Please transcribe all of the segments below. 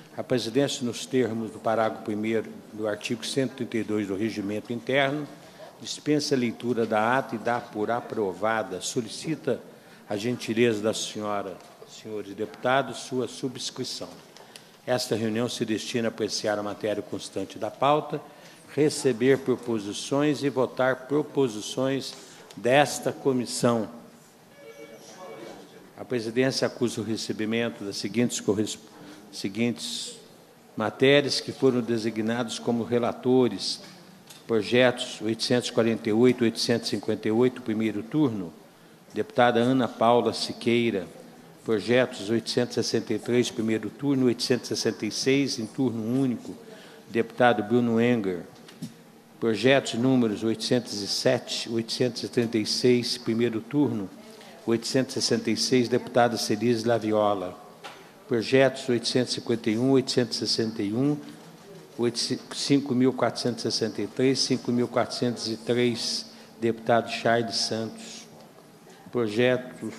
A presidência, nos termos do parágrafo 1º do artigo 132 do Regimento Interno, dispensa a leitura da ata e dá por aprovada. Solicita a gentileza da senhores deputados, sua subscrição. Esta reunião se destina a apreciar a matéria constante da pauta, receber proposições e votar proposições desta comissão. A presidência acusa o recebimento das seguintes matérias que foram designados como relatores: projetos 848, 858, primeiro turno, deputada Ana Paula Siqueira; projetos 863, primeiro turno, 866, em turno único, deputado Bruno Enger; projetos números 807, 836, primeiro turno, 866, deputada Cerise Laviola; projetos 851, 861, 5.463, 5.403, deputado Charles Santos; projetos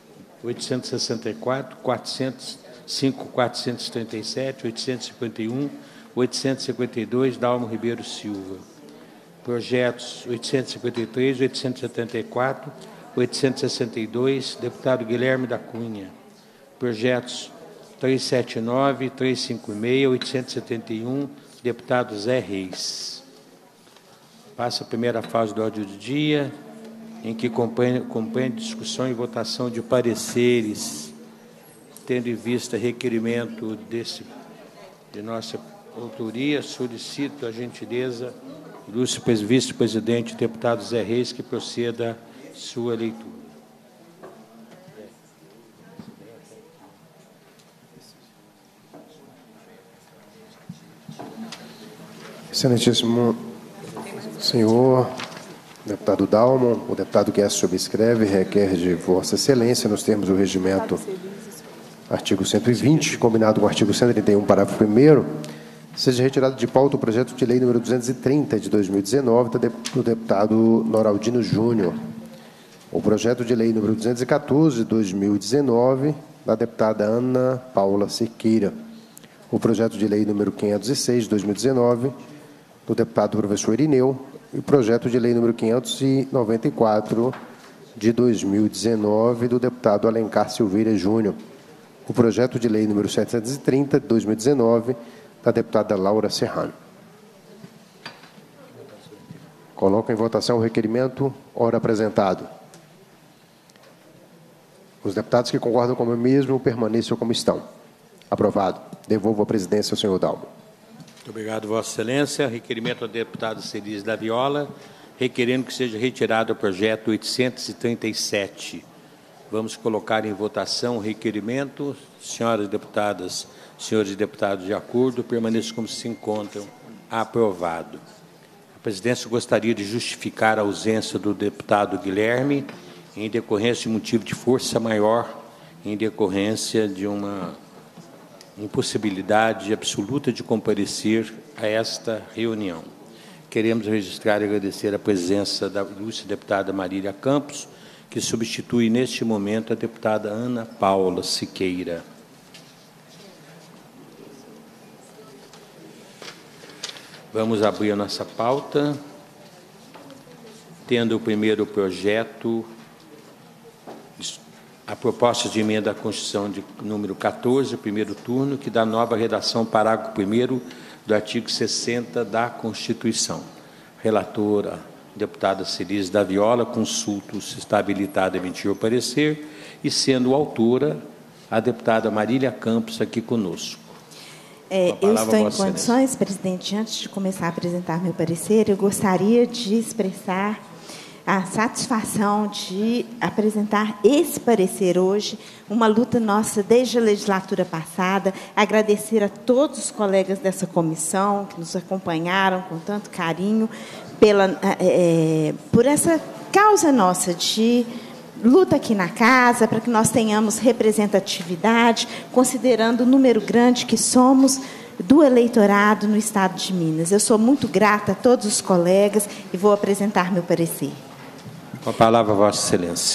864, 405, 437, 851, 852, Dalmo Ribeiro Silva; projetos 853, 874, 862, deputado Guilherme da Cunha; projetos 379, 356, 871, deputado Zé Reis. Passa a primeira fase do ordem do dia, em que compreende discussão e votação de pareceres, tendo em vista requerimento de nossa autoria, solicito a gentileza do vice-presidente, deputado Zé Reis, que proceda sua leitura. Excelentíssimo senhor deputado Dalmo, o deputado Guedes subscreve e requer de Vossa Excelência, nos termos do regimento, artigo 120, combinado com o artigo 131, parágrafo 1º, seja retirado de pauta o projeto de lei número 230, de 2019, do deputado Noraldino Júnior; o projeto de lei número 214, de 2019, da deputada Ana Paula Siqueira; o projeto de lei número 506, de 2019, do deputado professor Irineu, e o projeto de lei número 594, de 2019, do deputado Alencar Silveira Júnior; o projeto de lei número 730, de 2019, da deputada Laura Serrano. Coloco em votação o requerimento, ora apresentado. Os deputados que concordam com o mesmo permaneçam como estão. Aprovado. Devolvo a presidência ao senhor Dalmo. Muito obrigado, Vossa Excelência. Requerimento ao deputado Cerise Laviola, requerendo que seja retirado o projeto 837. Vamos colocar em votação o requerimento. Senhoras deputadas, senhores deputados, de acordo, permaneçam como se encontram. Aprovado. A presidência gostaria de justificar a ausência do deputado Guilherme em decorrência de motivo de força maior, em decorrência de uma impossibilidade absoluta de comparecer a esta reunião. Queremos registrar e agradecer a presença da ilustre deputada Marília Campos, que substitui neste momento a deputada Ana Paula Siqueira. Vamos abrir a nossa pauta, tendo o primeiro projeto, a proposta de emenda à Constituição de número 14, primeiro turno, que dá nova redação, parágrafo 1º do artigo 60 da Constituição. Relatora, deputada Cerise Laviola, consulto se está habilitada a emitir o parecer, e sendo autora, a deputada Marília Campos, aqui conosco. Eu estou em condições, presidente, antes de começar a apresentar meu parecer, eu gostaria de expressar a satisfação de apresentar esse parecer hoje, uma luta nossa desde a legislatura passada, agradecer a todos os colegas dessa comissão que nos acompanharam com tanto carinho por essa causa nossa de luta aqui na casa, para que nós tenhamos representatividade, considerando o número grande que somos do eleitorado no Estado de Minas. Eu sou muito grata a todos os colegas e vou apresentar meu parecer. Com a palavra, Vossa Excelência.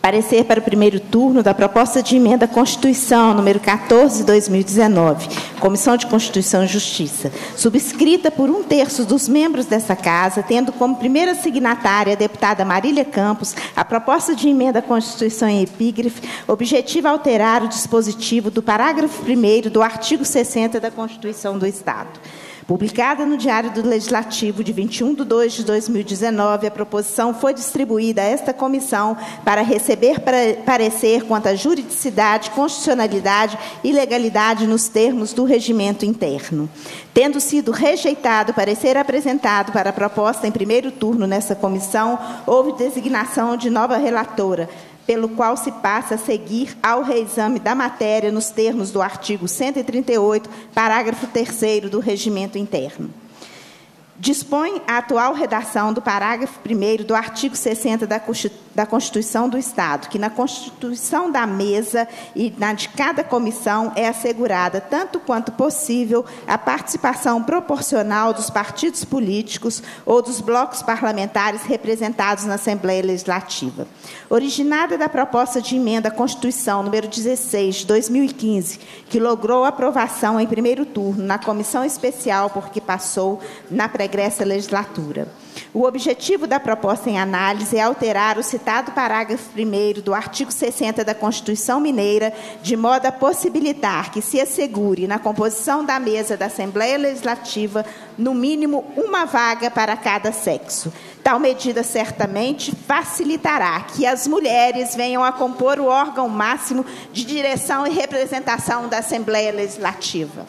Parecer para o primeiro turno da proposta de emenda à Constituição, número 14/2019, Comissão de Constituição e Justiça, subscrita por 1/3 dos membros dessa Casa, tendo como primeira signatária a deputada Marília Campos, a proposta de emenda à Constituição em epígrafe, objetiva alterar o dispositivo do parágrafo 1º do artigo 60 da Constituição do Estado. Publicada no Diário do Legislativo de 21/2/2019, a proposição foi distribuída a esta comissão para receber parecer quanto à juridicidade, constitucionalidade e legalidade nos termos do regimento interno. Tendo sido rejeitado o parecer apresentado para a proposta em primeiro turno nessa comissão, houve designação de nova relatora, pelo qual se passa a seguir ao reexame da matéria nos termos do artigo 138, parágrafo 3º do regimento interno. Dispõe a atual redação do parágrafo 1º do artigo 60 da Constituição do Estado, que na constituição da mesa e na de cada comissão é assegurada, tanto quanto possível, a participação proporcional dos partidos políticos ou dos blocos parlamentares representados na Assembleia Legislativa. Originada da proposta de emenda à Constituição número 16, de 2015, que logrou aprovação em primeiro turno na comissão especial por que passou na pregressa legislatura. O objetivo da proposta em análise é alterar o citado parágrafo 1º do artigo 60 da Constituição Mineira, de modo a possibilitar que se assegure, na composição da mesa da Assembleia Legislativa, no mínimo uma vaga para cada sexo. Tal medida certamente facilitará que as mulheres venham a compor o órgão máximo de direção e representação da Assembleia Legislativa.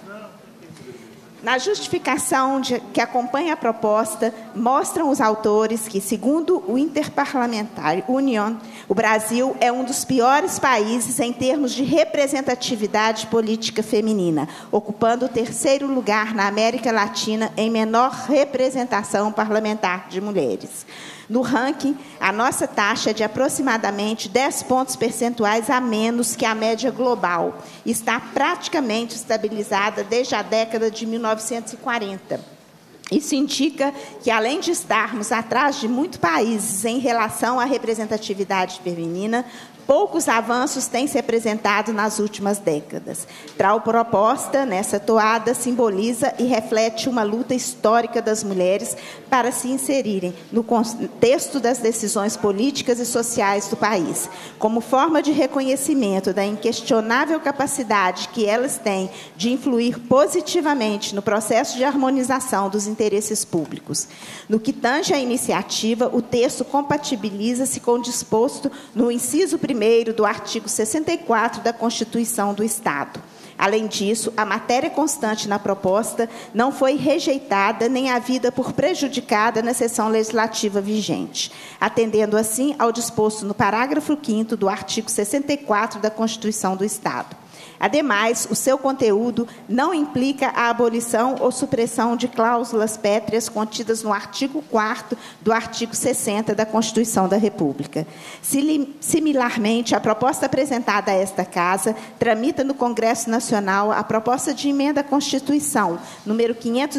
Na justificação que acompanha a proposta, mostram os autores que, segundo o Interparliamentary Union, o Brasil é um dos piores países em termos de representatividade política feminina, ocupando o 3º lugar na América Latina em menor representação parlamentar de mulheres. No ranking, a nossa taxa é de aproximadamente 10 pontos percentuais a menos que a média global. Está praticamente estabilizada desde a década de 1940. Isso indica que, além de estarmos atrás de muitos países em relação à representatividade feminina, poucos avanços têm se apresentado nas últimas décadas. Tal proposta, nessa toada, simboliza e reflete uma luta histórica das mulheres para se inserirem no contexto das decisões políticas e sociais do país, como forma de reconhecimento da inquestionável capacidade que elas têm de influir positivamente no processo de harmonização dos interesses públicos. No que tange à iniciativa, o texto compatibiliza-se com o disposto no inciso 1º do artigo 64 da Constituição do Estado. Além disso, a matéria constante na proposta não foi rejeitada nem havida por prejudicada na sessão legislativa vigente, atendendo assim ao disposto no parágrafo 5º do artigo 64 da Constituição do Estado. Ademais, o seu conteúdo não implica a abolição ou supressão de cláusulas pétreas contidas no artigo 4º do artigo 60 da Constituição da República. Similarmente, a proposta apresentada a esta Casa tramita no Congresso Nacional a proposta de emenda à Constituição, número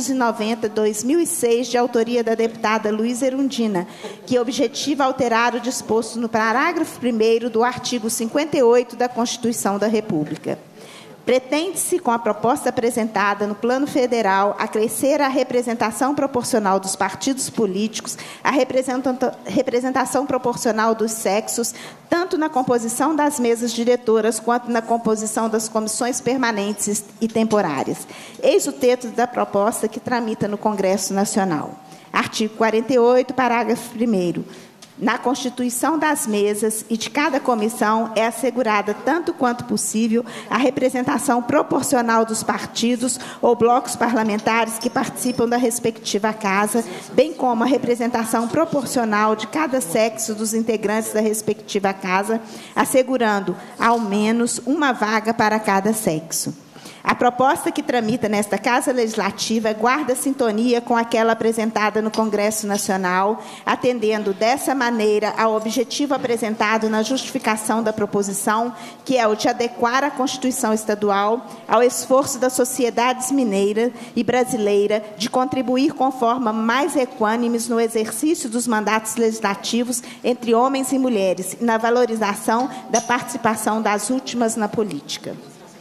590/2006, de autoria da deputada Luísa Erundina, que objetiva alterar o disposto no parágrafo 1º do artigo 58 da Constituição da República. Pretende-se, com a proposta apresentada no plano federal, acrescer a representação proporcional dos partidos políticos, a representação proporcional dos sexos, tanto na composição das mesas diretoras quanto na composição das comissões permanentes e temporárias. Eis o texto da proposta que tramita no Congresso Nacional. Artigo 48, parágrafo 1º. Na constituição das mesas e de cada comissão é assegurada, tanto quanto possível, a representação proporcional dos partidos ou blocos parlamentares que participam da respectiva casa, bem como a representação proporcional de cada sexo dos integrantes da respectiva casa, assegurando, ao menos, uma vaga para cada sexo. A proposta que tramita nesta Casa Legislativa guarda sintonia com aquela apresentada no Congresso Nacional, atendendo dessa maneira ao objetivo apresentado na justificação da proposição, que é o de adequar a Constituição Estadual ao esforço das sociedades mineira e brasileira de contribuir com forma mais equânimes no exercício dos mandatos legislativos entre homens e mulheres e na valorização da participação das últimas na política.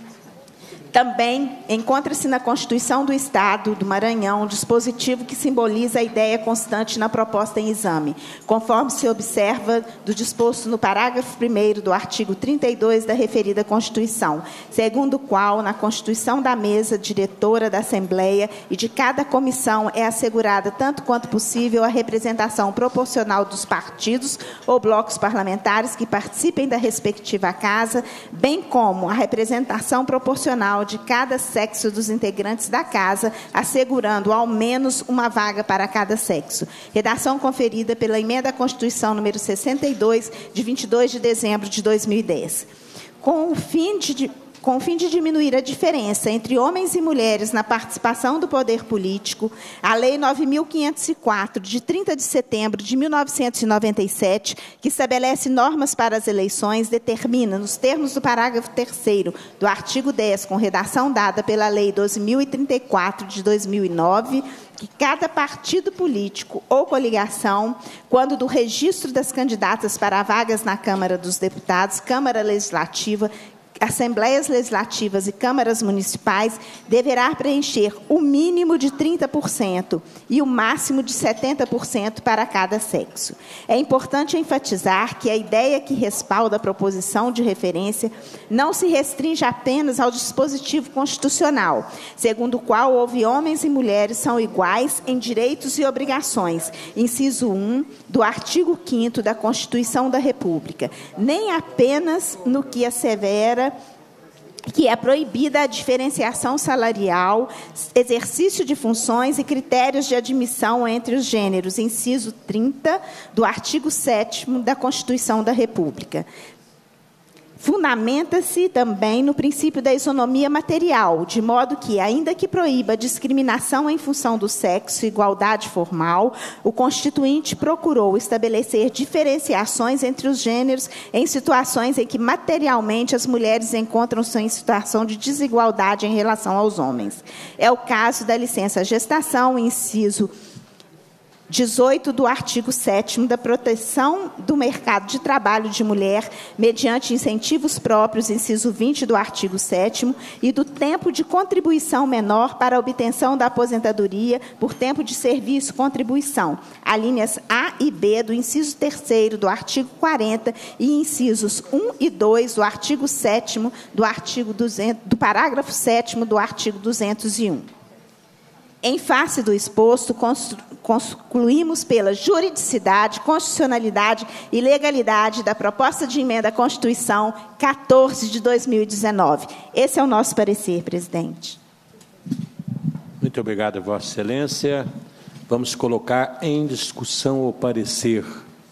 Também encontra-se na Constituição do Estado do Maranhão um dispositivo que simboliza a ideia constante na proposta em exame, conforme se observa do disposto no parágrafo 1º do artigo 32 da referida Constituição, segundo o qual, na constituição da mesa diretora da Assembleia e de cada comissão é assegurada, tanto quanto possível, a representação proporcional dos partidos ou blocos parlamentares que participem da respectiva casa, bem como a representação proporcional de cada sexo dos integrantes da casa, assegurando ao menos uma vaga para cada sexo. Redação conferida pela Emenda à Constituição número 62, de 22 de dezembro de 2010. Com o fim de diminuir a diferença entre homens e mulheres na participação do poder político, a Lei 9.504, de 30 de setembro de 1997, que estabelece normas para as eleições, determina, nos termos do parágrafo 3º do artigo 10, com redação dada pela Lei 12.034, de 2009, que cada partido político ou coligação, quando do registro das candidatas para vagas na Câmara dos Deputados, Câmara Legislativa, Assembleias Legislativas e câmaras municipais, deverá preencher o mínimo de 30% e o máximo de 70% para cada sexo. É importante enfatizar que a ideia que respalda a proposição de referência não se restringe apenas ao dispositivo constitucional, segundo o qual homens e mulheres são iguais em direitos e obrigações, inciso 1 do artigo 5º da Constituição da República, nem apenas no que assevera que é proibida a diferenciação salarial, exercício de funções e critérios de admissão entre os gêneros, inciso 30 do artigo 7º da Constituição da República. Fundamenta-se também no princípio da isonomia material, de modo que, ainda que proíba a discriminação em função do sexo e igualdade formal, o Constituinte procurou estabelecer diferenciações entre os gêneros em situações em que, materialmente, as mulheres encontram-se em situação de desigualdade em relação aos homens. É o caso da licença gestação, inciso 18 do artigo 7º da proteção do mercado de trabalho de mulher mediante incentivos próprios, inciso 20 do artigo 7º, e do tempo de contribuição menor para a obtenção da aposentadoria por tempo de serviço contribuição, alíneas A e B do inciso 3º do artigo 40 e incisos 1 e 2 do artigo 7º do parágrafo 7º do artigo 201. Em face do exposto, concluímos pela juridicidade, constitucionalidade e legalidade da proposta de emenda à Constituição 14 de 2019. Esse é o nosso parecer, presidente. Muito obrigado, Vossa Excelência. Vamos colocar em discussão o parecer.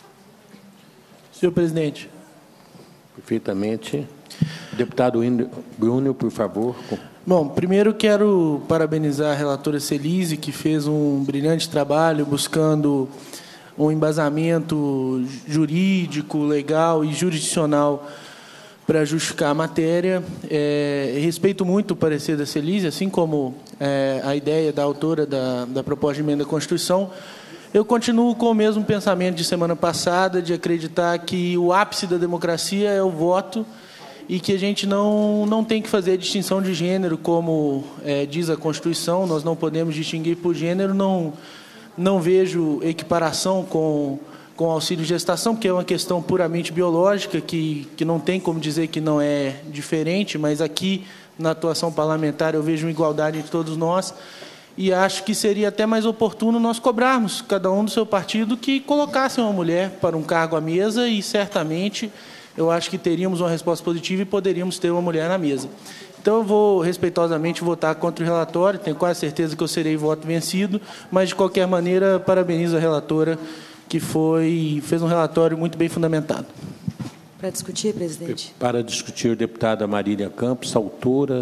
Senhor presidente. Perfeitamente. Deputado Bruno, por favor. Bom, primeiro quero parabenizar a relatora Celise, que fez um brilhante trabalho buscando um embasamento jurídico, legal e jurisdicional para justificar a matéria. Respeito muito o parecer da Celise, assim como a ideia da autora da proposta de emenda à Constituição. Eu continuo com o mesmo pensamento de semana passada, de acreditar que o ápice da democracia é o voto, e que a gente não tem que fazer distinção de gênero, como diz a Constituição, nós não podemos distinguir por gênero, não vejo equiparação com auxílio gestação, porque é uma questão puramente biológica, que não tem como dizer que não é diferente, mas aqui, na atuação parlamentar, eu vejo uma igualdade entre todos nós, e acho que seria até mais oportuno nós cobrarmos, cada um do seu partido, que colocasse uma mulher para um cargo à mesa, e certamente eu acho que teríamos uma resposta positiva e poderíamos ter uma mulher na mesa. Então, eu vou respeitosamente votar contra o relatório, tenho quase certeza que eu serei voto vencido, mas, de qualquer maneira, parabenizo a relatora, que fez um relatório muito bem fundamentado. Para discutir, presidente. Para discutir, deputada Marília Campos, autora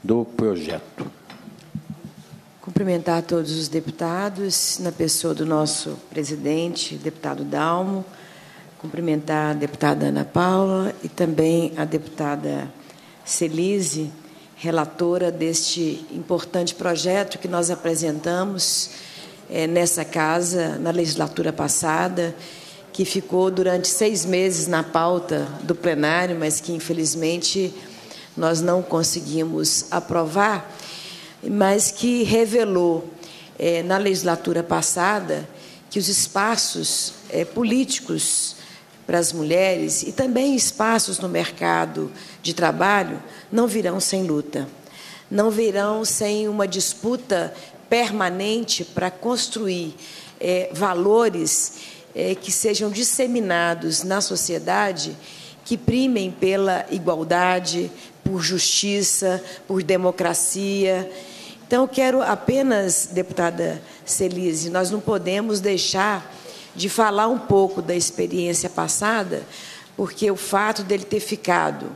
do projeto. Cumprimentar todos os deputados, na pessoa do nosso presidente, deputado Dalmo, cumprimentar a deputada Ana Paula e também a deputada Celise, relatora deste importante projeto que nós apresentamos nessa casa, na legislatura passada, que ficou durante 6 meses na pauta do plenário, mas que, infelizmente, nós não conseguimos aprovar, mas que revelou, na legislatura passada, que os espaços políticos para as mulheres e também espaços no mercado de trabalho não virão sem luta, não virão sem uma disputa permanente para construir valores que sejam disseminados na sociedade, que primem pela igualdade, por justiça, por democracia. Então, eu quero apenas, deputada Celise, nós não podemos deixar de falar um pouco da experiência passada, porque o fato dele ter ficado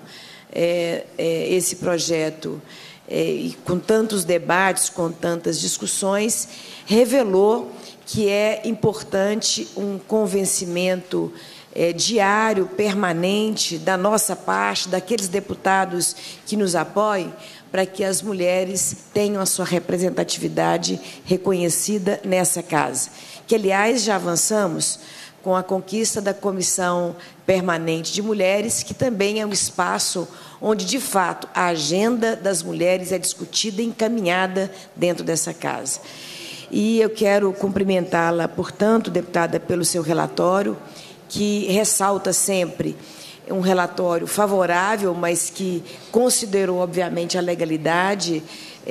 esse projeto e com tantos debates, com tantas discussões, revelou que é importante um convencimento diário, permanente, da nossa parte, daqueles deputados que nos apoiem, para que as mulheres tenham a sua representatividade reconhecida nessa casa. Que, aliás, já avançamos com a conquista da Comissão Permanente de Mulheres, que também é um espaço onde, de fato, a agenda das mulheres é discutida e encaminhada dentro dessa casa. E eu quero cumprimentá-la, portanto, deputada, pelo seu relatório, que ressalta sempre um relatório favorável, mas que considerou, obviamente, a legalidade,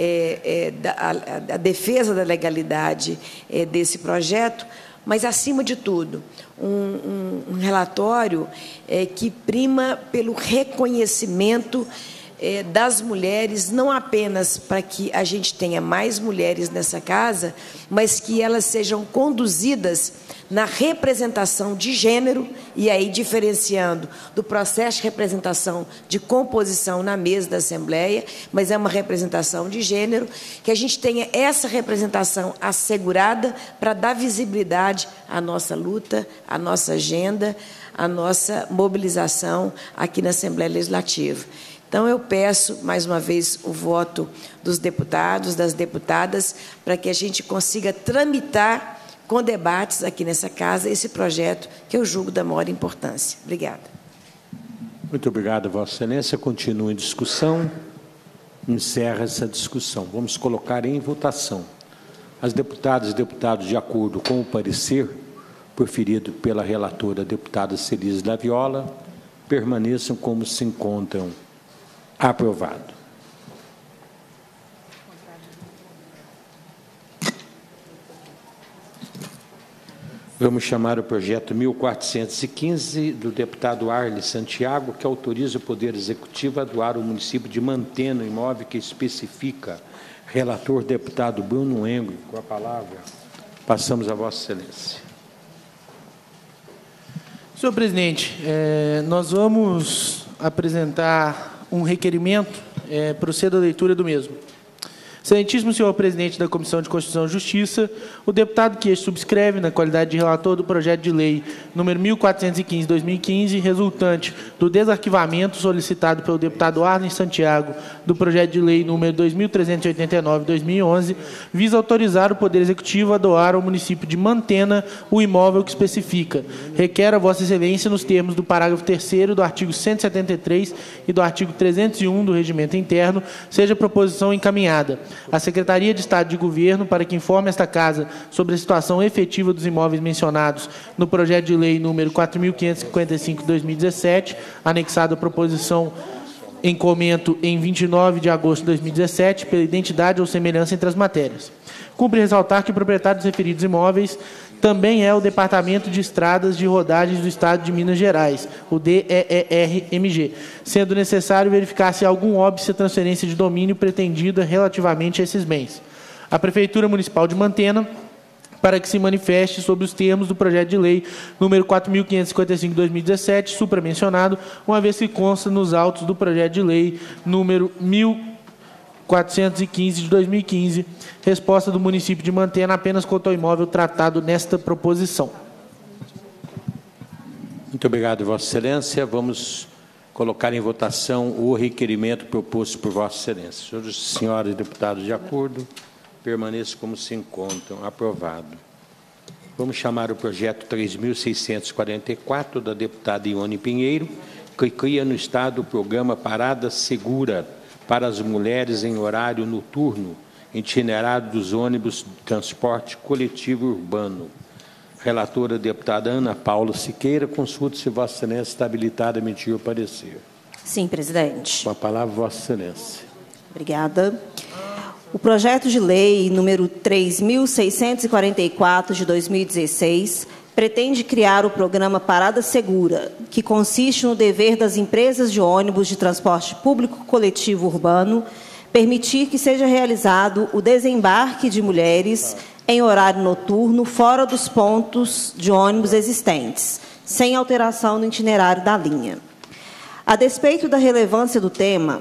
a defesa da legalidade desse projeto, mas, acima de tudo, um relatório que prima pelo reconhecimento das mulheres, não apenas para que a gente tenha mais mulheres nessa casa, mas que elas sejam conduzidas na representação de gênero, e aí diferenciando do processo de representação de composição na mesa da Assembleia, mas é uma representação de gênero, que a gente tenha essa representação assegurada para dar visibilidade à nossa luta, à nossa agenda, à nossa mobilização aqui na Assembleia Legislativa. Então, eu peço, mais uma vez, o voto dos deputados, das deputadas, para que a gente consiga tramitar com debates aqui nessa casa esse projeto que eu julgo da maior importância. Obrigada. Muito obrigado, Vossa Excelência. Continua em discussão. Encerra essa discussão. Vamos colocar em votação. As deputadas e deputados, de acordo com o parecer proferido pela relatora, deputada Celise Laviola, permaneçam como se encontram. Aprovado. Vamos chamar o projeto 1415 do deputado Arles Santiago, que autoriza o Poder Executivo a doar ao município de Mantena, imóvel que especifica. Relator, deputado Bruno Engel, com a palavra. Passamos a Vossa Excelência. Senhor presidente, nós vamos apresentar um requerimento, procedo à leitura do mesmo. Excelentíssimo senhor presidente da Comissão de Constituição e Justiça, o deputado que subscreve, na qualidade de relator do projeto de lei número 1415/2015, resultante do desarquivamento solicitado pelo deputado Arlen Santiago do projeto de lei número 2389/2011, visa autorizar o Poder Executivo a doar ao município de Mantena o imóvel que especifica. Requer a Vossa Excelência, nos termos do parágrafo 3º do artigo 173 e do artigo 301 do Regimento Interno, seja a proposição encaminhada à Secretaria de Estado de Governo para que informe esta Casa sobre a situação efetiva dos imóveis mencionados no projeto de lei número 4.555/2017, anexado à proposição em comento em 29 de agosto de 2017, pela identidade ou semelhança entre as matérias. Cumpre ressaltar que o proprietário dos referidos imóveis também é o Departamento de Estradas de Rodagens do Estado de Minas Gerais, o DEER-MG, sendo necessário verificar se há algum óbice a transferência de domínio pretendida relativamente a esses bens. A Prefeitura Municipal de Mantena, para que se manifeste sobre os termos do projeto de lei número 4.555/2017, supramencionado, uma vez que consta nos autos do projeto de lei número 415 de 2015, resposta do município de Mantena apenas quanto ao imóvel tratado nesta proposição. Muito obrigado, Vossa Excelência. Vamos colocar em votação o requerimento proposto por Vossa Excelência. Senhores e senhores deputados, de acordo, permaneçam como se encontram. Aprovado. Vamos chamar o projeto 3.644 da deputada Ione Pinheiro, que cria no Estado o programa Parada Segura para as mulheres em horário noturno, itinerário dos ônibus de transporte coletivo urbano. Relatora, a deputada Ana Paula Siqueira. Consulta se Vossa Excelência está habilitada a emitir o parecer. Sim, presidente. Com a palavra, Vossa Excelência. Obrigada. O projeto de lei número 3.644 de 2016 pretende criar o programa Parada Segura, que consiste no dever das empresas de ônibus de transporte público coletivo urbano permitir que seja realizado o desembarque de mulheres em horário noturno fora dos pontos de ônibus existentes, sem alteração no itinerário da linha. A despeito da relevância do tema,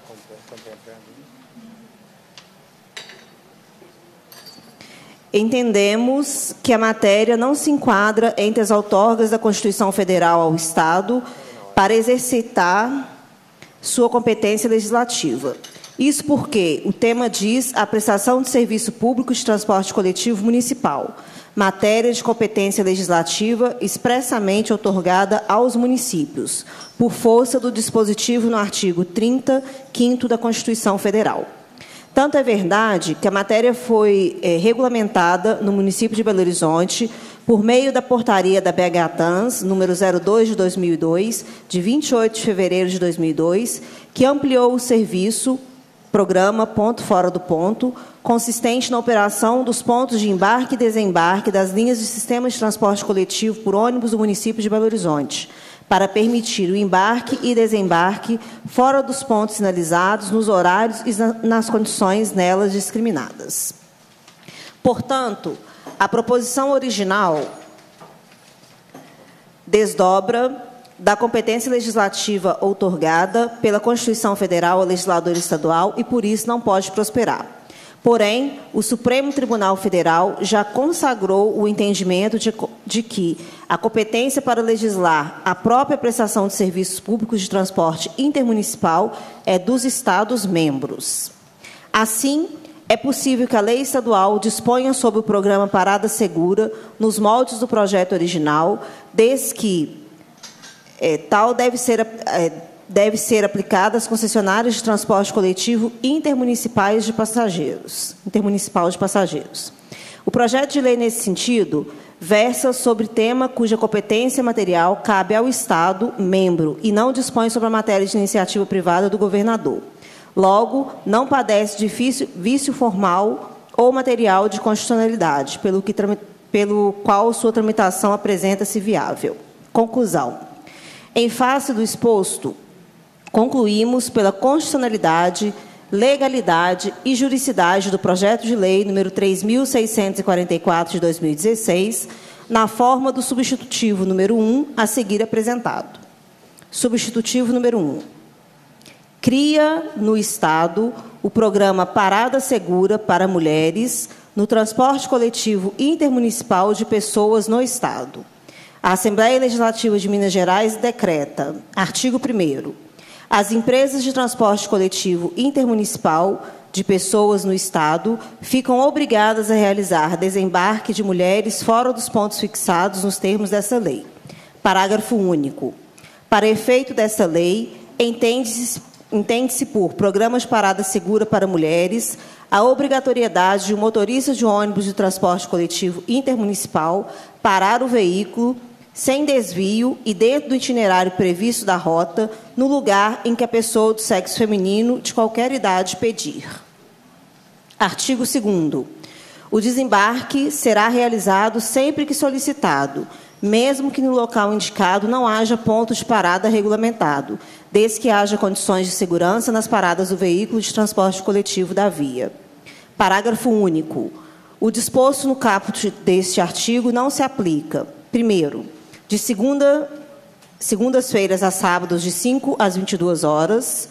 entendemos que a matéria não se enquadra entre as outorgas da Constituição Federal ao Estado para exercitar sua competência legislativa. Isso porque o tema diz a prestação de serviço público de transporte coletivo municipal, matéria de competência legislativa expressamente outorgada aos municípios, por força do dispositivo no artigo 30, 5º da Constituição Federal. Tanto é verdade que a matéria foi regulamentada no município de Belo Horizonte por meio da portaria da BH-Trans, número 02 de 2002, de 28 de fevereiro de 2002, que ampliou o serviço programa Ponto Fora do Ponto, consistente na operação dos pontos de embarque e desembarque das linhas de sistema de transporte coletivo por ônibus do município de Belo Horizonte, para permitir o embarque e desembarque fora dos pontos sinalizados, nos horários e nas condições nelas discriminadas. Portanto, a proposição original desdobra da competência legislativa outorgada pela Constituição Federal ao legislador estadual e, por isso, não pode prosperar. Porém, o Supremo Tribunal Federal já consagrou o entendimento de que a competência para legislar a própria prestação de serviços públicos de transporte intermunicipal é dos Estados-membros. Assim, é possível que a lei estadual disponha sobre o programa Parada Segura nos moldes do projeto original, desde que tal deve ser aplicada às concessionárias de transporte coletivo intermunicipal de passageiros. O projeto de lei, nesse sentido, versa sobre tema cuja competência material cabe ao Estado membro e não dispõe sobre a matéria de iniciativa privada do governador. Logo, não padece de vício formal ou material de constitucionalidade, pelo qual sua tramitação apresenta-se viável. Conclusão. Em face do exposto, concluímos pela constitucionalidade, legalidade e juridicidade do projeto de lei número 3.644 de 2016, na forma do substitutivo número 1 a seguir apresentado. Substitutivo número 1. Cria no Estado o programa Parada Segura para mulheres no transporte coletivo intermunicipal de pessoas no Estado. A Assembleia Legislativa de Minas Gerais decreta, artigo 1º, as empresas de transporte coletivo intermunicipal de pessoas no Estado ficam obrigadas a realizar desembarque de mulheres fora dos pontos fixados nos termos dessa lei. Parágrafo único. Para efeito dessa lei, entende-se por programa de parada segura para mulheres a obrigatoriedade de um motorista de ônibus de transporte coletivo intermunicipal parar o veículo sem desvio e dentro do itinerário previsto da rota, no lugar em que a pessoa do sexo feminino de qualquer idade pedir. Artigo 2º. O desembarque será realizado sempre que solicitado, mesmo que no local indicado não haja ponto de parada regulamentado, desde que haja condições de segurança nas paradas do veículo de transporte coletivo da via. Parágrafo único. O disposto no caput deste artigo não se aplica. Primeiro, de segundas-feiras a sábados, de 5 às 22 horas.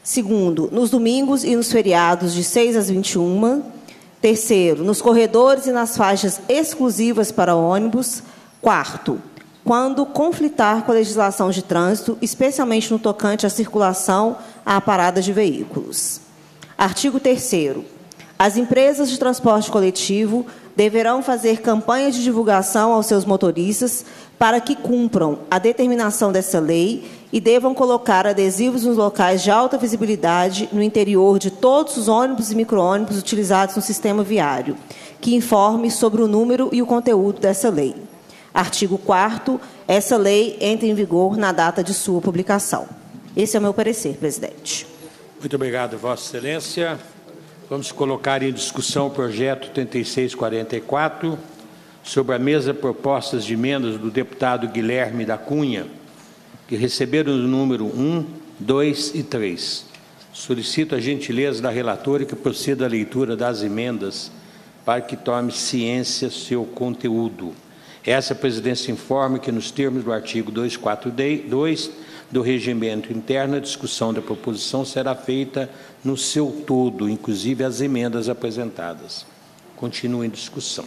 Segundo, nos domingos e nos feriados de 6 às 21. Terceiro, nos corredores e nas faixas exclusivas para ônibus. Quarto, quando conflitar com a legislação de trânsito, especialmente no tocante à circulação à parada de veículos. Artigo 3º. As empresas de transporte coletivo deverão fazer campanha de divulgação aos seus motoristas para que cumpram a determinação dessa lei e devam colocar adesivos nos locais de alta visibilidade no interior de todos os ônibus e micro-ônibus utilizados no sistema viário, que informe sobre o número e o conteúdo dessa lei. Artigo 4º. Essa lei entra em vigor na data de sua publicação. Esse é o meu parecer, presidente. Muito obrigado, Vossa Excelência. Vamos colocar em discussão o projeto 3644, sobre a mesa propostas de emendas do deputado Guilherme da Cunha, que receberam o número 1, 2 e 3. Solicito a gentileza da relatora que proceda à leitura das emendas para que tome ciência seu conteúdo. Essa presidência informa que, nos termos do artigo 242 do Regimento Interno, a discussão da proposição será feita no seu todo, inclusive as emendas apresentadas. Continua em discussão.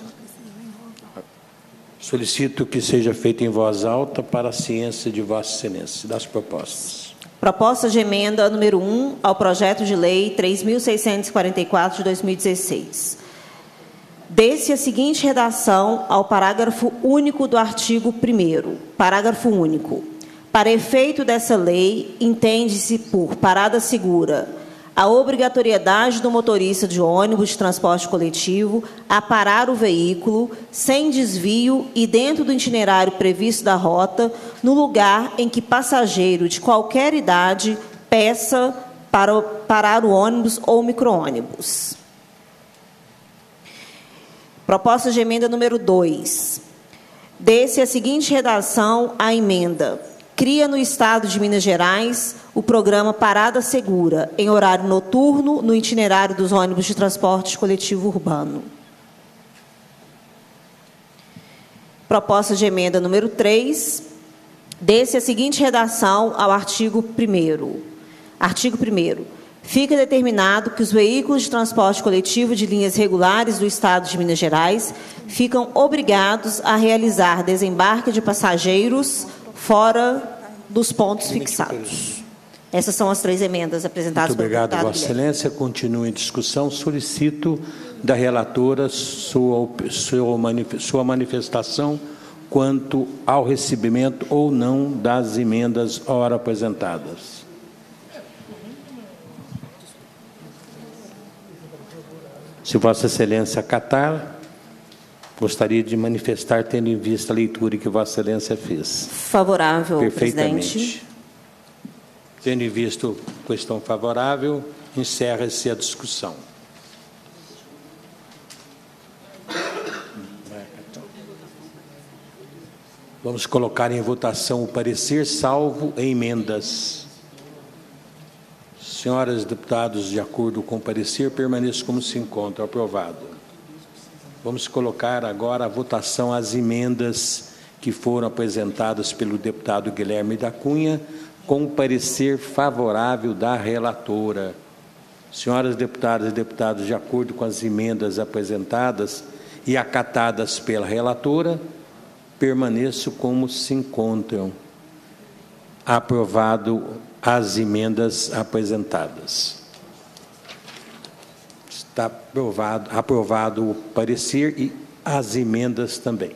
Solicito que seja feita em voz alta para a ciência de Vossa Excelência das propostas. Proposta de emenda número 1 ao projeto de lei 3.644 de 2016. Dê-se a seguinte redação ao parágrafo único do artigo 1º. Parágrafo único. Para efeito dessa lei, entende-se por parada segura a obrigatoriedade do motorista de ônibus de transporte coletivo a parar o veículo sem desvio e dentro do itinerário previsto da rota, no lugar em que passageiro de qualquer idade peça para parar o ônibus ou micro-ônibus. Proposta de emenda número 2. Dê-se a seguinte redação à emenda. Cria no Estado de Minas Gerais o programa Parada Segura, em horário noturno, no itinerário dos ônibus de transporte coletivo urbano. Proposta de emenda número 3. Dê-se a seguinte redação ao artigo 1º. Artigo 1º. Fica determinado que os veículos de transporte coletivo de linhas regulares do Estado de Minas Gerais ficam obrigados a realizar desembarque de passageiros fora dos pontos fixados. Essas são as 3 emendas apresentadas pelo deputado Guilherme. Muito obrigado, Vossa Excelência. Continua em discussão. Solicito da relatora sua manifestação quanto ao recebimento ou não das emendas ora apresentadas. Se Vossa Excelência acatar, gostaria de manifestar, tendo em vista a leitura que Vossa Excelência fez. Favorável, perfeitamente. Presidente. Tendo em vista a questão favorável, encerra-se a discussão. Vamos colocar em votação o parecer, salvo emendas. Senhoras e deputados, de acordo com o parecer, permaneço como se encontra. Aprovado. Vamos colocar agora a votação as emendas que foram apresentadas pelo deputado Guilherme da Cunha, com o parecer favorável da relatora. Senhoras deputadas e deputados, de acordo com as emendas apresentadas e acatadas pela relatora, permaneço como se encontram. Aprovado as emendas apresentadas. Está aprovado o parecer e as emendas também.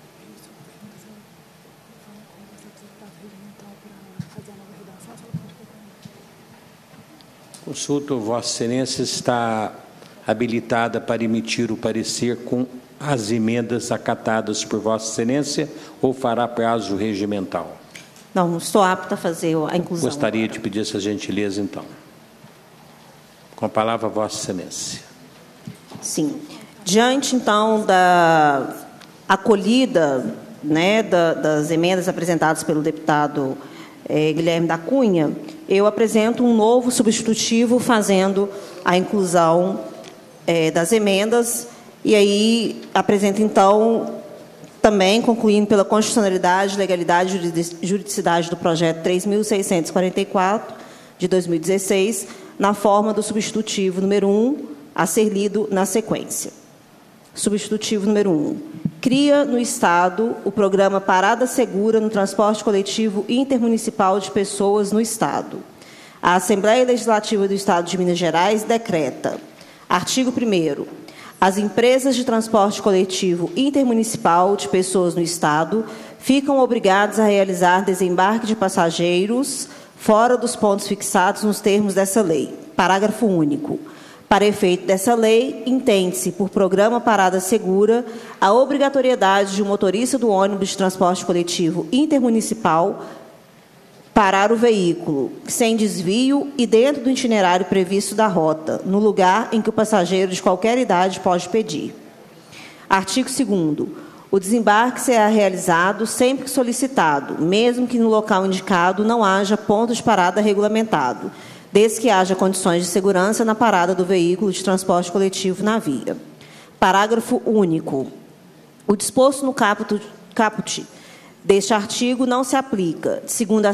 Consulto, Vossa Excelência está habilitada para emitir o parecer com as emendas acatadas por Vossa Excelência ou fará prazo regimental? Não estou apta a fazer a inclusão. Gostaria de pedir essa gentileza, então. Com a palavra, Vossa Excelência. Sim. Diante, então, da acolhida, né, das emendas apresentadas pelo deputado Guilherme da Cunha, eu apresento um novo substitutivo fazendo a inclusão das emendas e aí apresento, então, também concluindo pela constitucionalidade, legalidade e juridicidade do projeto 3.644, de 2016, na forma do substitutivo número 1, a ser lido na sequência. Substitutivo número 1. Cria no Estado o programa Parada Segura no Transporte Coletivo Intermunicipal de Pessoas no Estado. A Assembleia Legislativa do Estado de Minas Gerais decreta. Artigo 1º. As empresas de transporte coletivo intermunicipal de pessoas no Estado ficam obrigadas a realizar desembarque de passageiros fora dos pontos fixados nos termos dessa lei. Parágrafo único. Para efeito dessa lei, entende-se por programa Parada Segura a obrigatoriedade de um motorista do ônibus de transporte coletivo intermunicipal parar o veículo, sem desvio e dentro do itinerário previsto da rota, no lugar em que o passageiro de qualquer idade pode pedir. Artigo 2º. O desembarque será realizado sempre que solicitado, mesmo que no local indicado não haja ponto de parada regulamentado, desde que haja condições de segurança na parada do veículo de transporte coletivo na via. Parágrafo único. O disposto no caput deste artigo não se aplica de segunda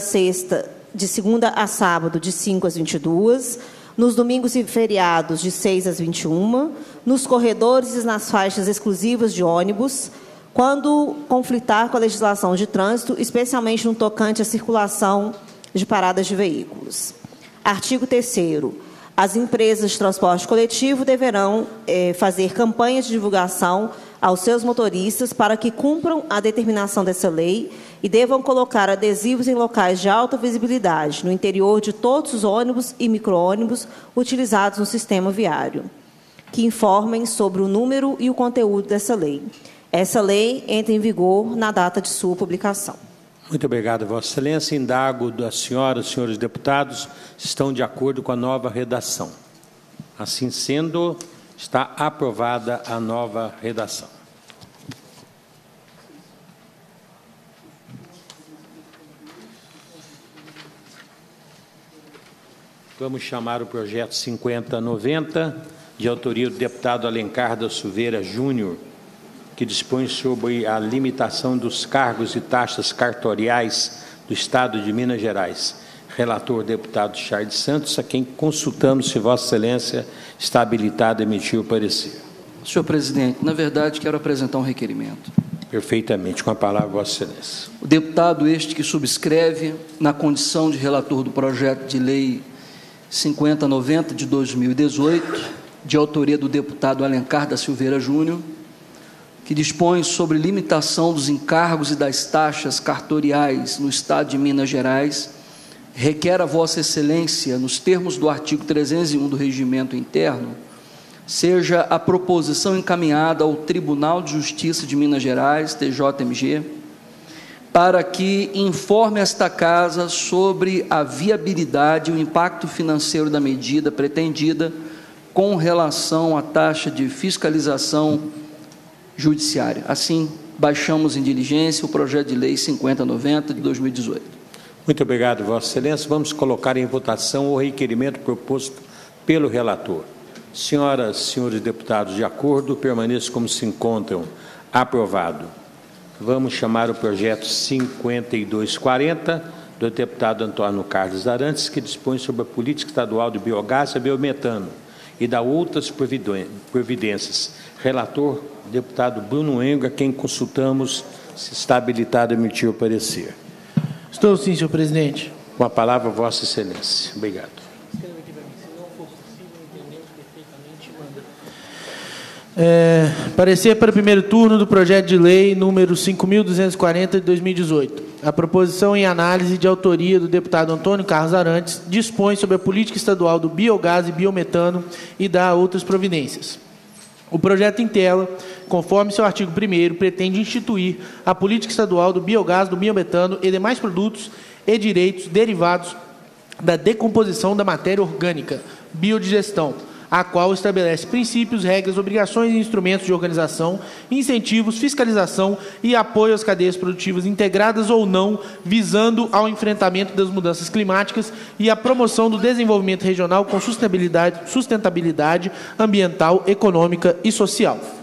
a sábado, de 5 às 22, nos domingos e feriados, de 6 às 21, nos corredores e nas faixas exclusivas de ônibus, quando conflitar com a legislação de trânsito, especialmente no tocante à circulação de paradas de veículos. Artigo 3º. As empresas de transporte coletivo deverão fazer campanhas de divulgação aos seus motoristas para que cumpram a determinação dessa lei e devam colocar adesivos em locais de alta visibilidade, no interior de todos os ônibus e micro-ônibus utilizados no sistema viário, que informem sobre o número e o conteúdo dessa lei. Essa lei entra em vigor na data de sua publicação. Muito obrigado, Vossa Excelência. Indago das senhoras e senhores deputados se estão de acordo com a nova redação. Assim sendo, está aprovada a nova redação. Vamos chamar o projeto 5090, de autoria do deputado Alencar da Silveira Júnior, que dispõe sobre a limitação dos cargos e taxas cartoriais do Estado de Minas Gerais. Relator, deputado Charles Santos, a quem consultamos se Vossa Excelência está habilitado a emitir o parecer. Senhor presidente, na verdade, quero apresentar um requerimento. Perfeitamente. Com a palavra, Vossa Excelência. O deputado que subscreve, na condição de relator do projeto de lei 5090 de 2018, de autoria do deputado Alencar da Silveira Júnior, que dispõe sobre limitação dos encargos e das taxas cartoriais no Estado de Minas Gerais, requer a Vossa Excelência, nos termos do artigo 301 do Regimento Interno, seja a proposição encaminhada ao Tribunal de Justiça de Minas Gerais, TJMG, para que informe esta Casa sobre a viabilidade e o impacto financeiro da medida pretendida com relação à taxa de fiscalização judiciária. Assim, baixamos em diligência o projeto de lei 5090 de 2018. Muito obrigado, Vossa Excelência. Vamos colocar em votação o requerimento proposto pelo relator. Senhoras e senhores deputados, de acordo, permaneçam como se encontram. Aprovado. Vamos chamar o projeto 5240 do deputado Antônio Carlos Arantes, que dispõe sobre a política estadual de biogás e biometano e da outras providências. Relator, deputado Bruno Engo, a quem consultamos se está habilitado a emitir o parecer. Estou sim, senhor presidente. Com a palavra, Vossa Excelência. Obrigado. Parecer para o primeiro turno do projeto de lei número 5.240 de 2018. A proposição em análise de autoria do deputado Antônio Carlos Arantes dispõe sobre a política estadual do biogás e biometano e dá outras providências. O projeto em tela, conforme seu artigo 1º, pretende instituir a política estadual do biogás, do biometano e demais produtos e direitos derivados da decomposição da matéria orgânica, biodigestão, a qual estabelece princípios, regras, obrigações e instrumentos de organização, incentivos, fiscalização e apoio às cadeias produtivas integradas ou não, visando ao enfrentamento das mudanças climáticas e à promoção do desenvolvimento regional com sustentabilidade ambiental, econômica e social.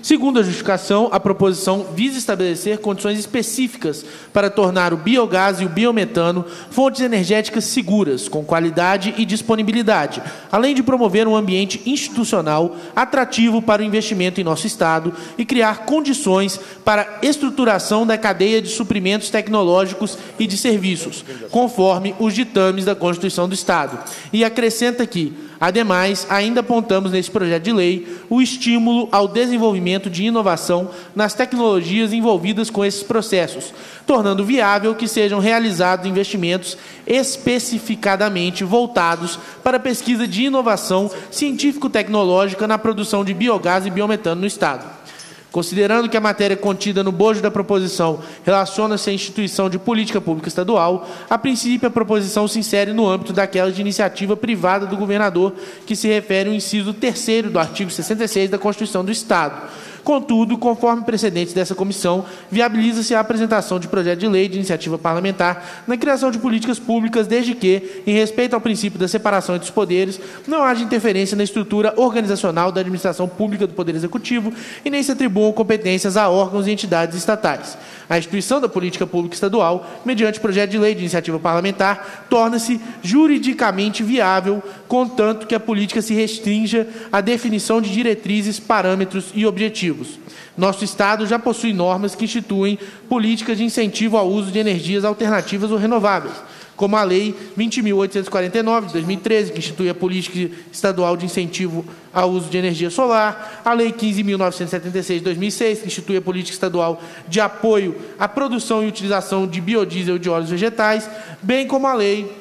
Segundo a justificação, a proposição visa estabelecer condições específicas para tornar o biogás e o biometano fontes energéticas seguras, com qualidade e disponibilidade, além de promover um ambiente institucional atrativo para o investimento em nosso Estado e criar condições para a estruturação da cadeia de suprimentos tecnológicos e de serviços, conforme os ditames da Constituição do Estado. E acrescenta que, ademais, ainda apontamos nesse projeto de lei o estímulo ao desenvolvimento de inovação nas tecnologias envolvidas com esses processos, tornando viável que sejam realizados investimentos especificadamente voltados para a pesquisa de inovação científico-tecnológica na produção de biogás e biometano no Estado. Considerando que a matéria contida no bojo da proposição relaciona-se à instituição de política pública estadual, a princípio a proposição se insere no âmbito daquela de iniciativa privada do governador, que se refere ao inciso 3º do artigo 66 da Constituição do Estado. Contudo, conforme precedentes dessa comissão, viabiliza-se a apresentação de projeto de lei de iniciativa parlamentar na criação de políticas públicas, desde que, em respeito ao princípio da separação entre os poderes, não haja interferência na estrutura organizacional da administração pública do Poder Executivo e nem se atribuam competências a órgãos e entidades estatais. A instituição da política pública estadual, mediante projeto de lei de iniciativa parlamentar, torna-se juridicamente viável, contanto que a política se restrinja à definição de diretrizes, parâmetros e objetivos. Nosso Estado já possui normas que instituem políticas de incentivo ao uso de energias alternativas ou renováveis, como a Lei 20.849, de 2013, que institui a Política Estadual de Incentivo ao Uso de Energia Solar, a Lei 15.976, de 2006, que institui a Política Estadual de Apoio à Produção e Utilização de Biodiesel e de Óleos Vegetais, bem como a Lei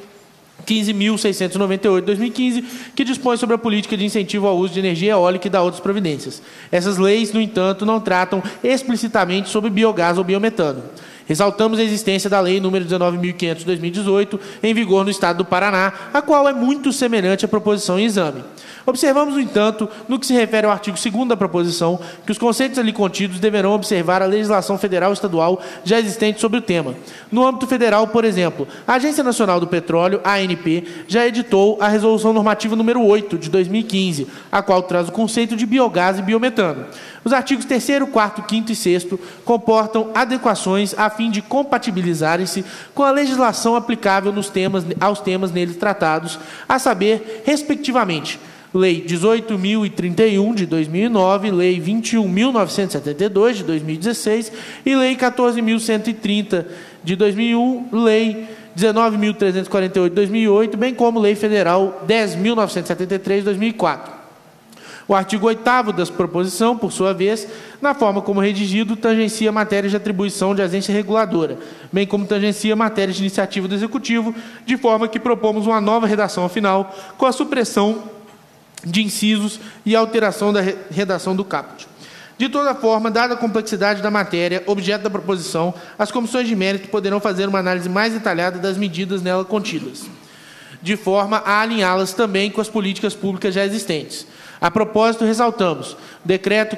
15.698, de 2015, que dispõe sobre a política de incentivo ao uso de energia eólica e da outras providências. Essas leis, no entanto, não tratam explicitamente sobre biogás ou biometano. Ressaltamos a existência da Lei nº 19.500, de 2018, em vigor no Estado do Paraná, a qual é muito semelhante à proposição em exame. Observamos, no entanto, no que se refere ao artigo 2º da proposição, que os conceitos ali contidos deverão observar a legislação federal e estadual já existente sobre o tema. No âmbito federal, por exemplo, a Agência Nacional do Petróleo, ANP, já editou a Resolução Normativa número 8, de 2015, a qual traz o conceito de biogás e biometano. Os artigos 3º, 4º, 5º e 6º comportam adequações a fim de compatibilizarem-se com a legislação aplicável aos temas neles tratados, a saber, respectivamente, Lei 18.031, de 2009, Lei 21.972, de 2016 e Lei 14.130, de 2001, Lei 19.348, de 2008, bem como Lei Federal 10.973, de 2004. O artigo 8º da proposição, por sua vez, na forma como redigido, tangencia matérias de atribuição de agência reguladora, bem como tangencia matérias de iniciativa do Executivo, de forma que propomos uma nova redação ao final, com a supressão de incisos e alteração da redação do caput. De toda forma, dada a complexidade da matéria, objeto da proposição, as comissões de mérito poderão fazer uma análise mais detalhada das medidas nela contidas, de forma a alinhá-las também com as políticas públicas já existentes. A propósito, ressaltamos Decreto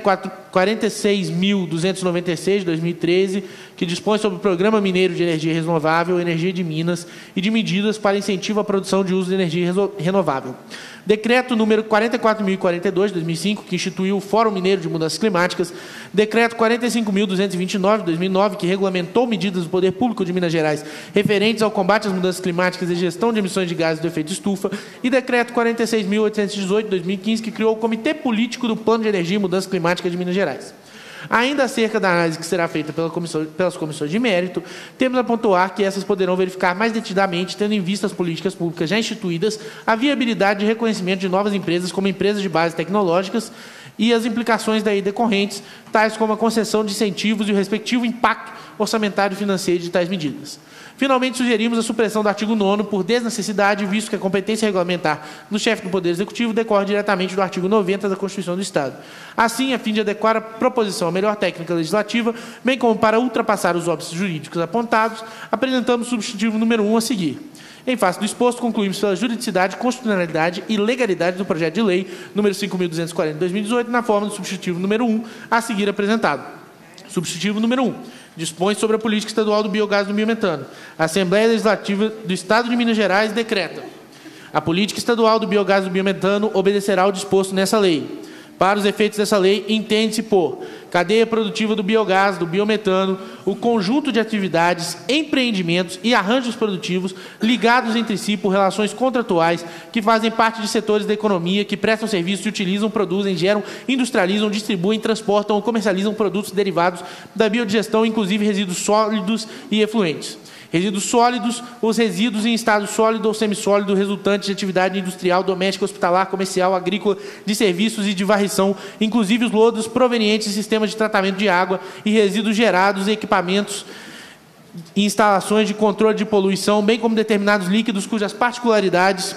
46.296, de 2013, que dispõe sobre o Programa Mineiro de Energia Renovável, Energia de Minas e de medidas para incentivo à produção de uso de energia renovável. Decreto número 44.042, de 2005, que instituiu o Fórum Mineiro de Mudanças Climáticas. Decreto 45.229, de 2009, que regulamentou medidas do Poder Público de Minas Gerais referentes ao combate às mudanças climáticas e gestão de emissões de gases do efeito estufa. E Decreto 46.818, de 2015, que criou o Comitê Político do Plano de Energia e Mudanças Climáticas de Minas Gerais. Ainda acerca da análise que será feita pelas comissões de mérito, temos a pontuar que essas poderão verificar mais detidamente, tendo em vista as políticas públicas já instituídas, a viabilidade de reconhecimento de novas empresas como empresas de base tecnológicas e as implicações daí decorrentes, tais como a concessão de incentivos e o respectivo impacto orçamentário e financeiro de tais medidas. Finalmente, sugerimos a supressão do artigo 9º por desnecessidade, visto que a competência regulamentar do chefe do Poder Executivo decorre diretamente do artigo 90 da Constituição do Estado. Assim, a fim de adequar a proposição à melhor técnica legislativa, bem como para ultrapassar os óbices jurídicos apontados, apresentamos o substitutivo número 1 a seguir. Em face do exposto, concluímos pela juridicidade, constitucionalidade e legalidade do projeto de lei número 5.240 de 2018, na forma do substitutivo número 1 a seguir apresentado. Substitutivo número 1. Dispõe sobre a política estadual do biogás e do biometano. A Assembleia Legislativa do Estado de Minas Gerais decreta: a política estadual do biogás e do biometano obedecerá ao disposto nessa lei. Para os efeitos dessa lei, entende-se por cadeia produtiva do biogás, do biometano, o conjunto de atividades, empreendimentos e arranjos produtivos ligados entre si por relações contratuais que fazem parte de setores da economia que prestam serviços, utilizam, produzem, geram, industrializam, distribuem, transportam ou comercializam produtos derivados da biodigestão, inclusive resíduos sólidos e efluentes. Resíduos sólidos, os resíduos em estado sólido ou semissólido resultantes de atividade industrial, doméstica, hospitalar, comercial, agrícola, de serviços e de varrição, inclusive os lodos provenientes de sistemas de tratamento de água e resíduos gerados em equipamentos e instalações de controle de poluição, bem como determinados líquidos cujas particularidades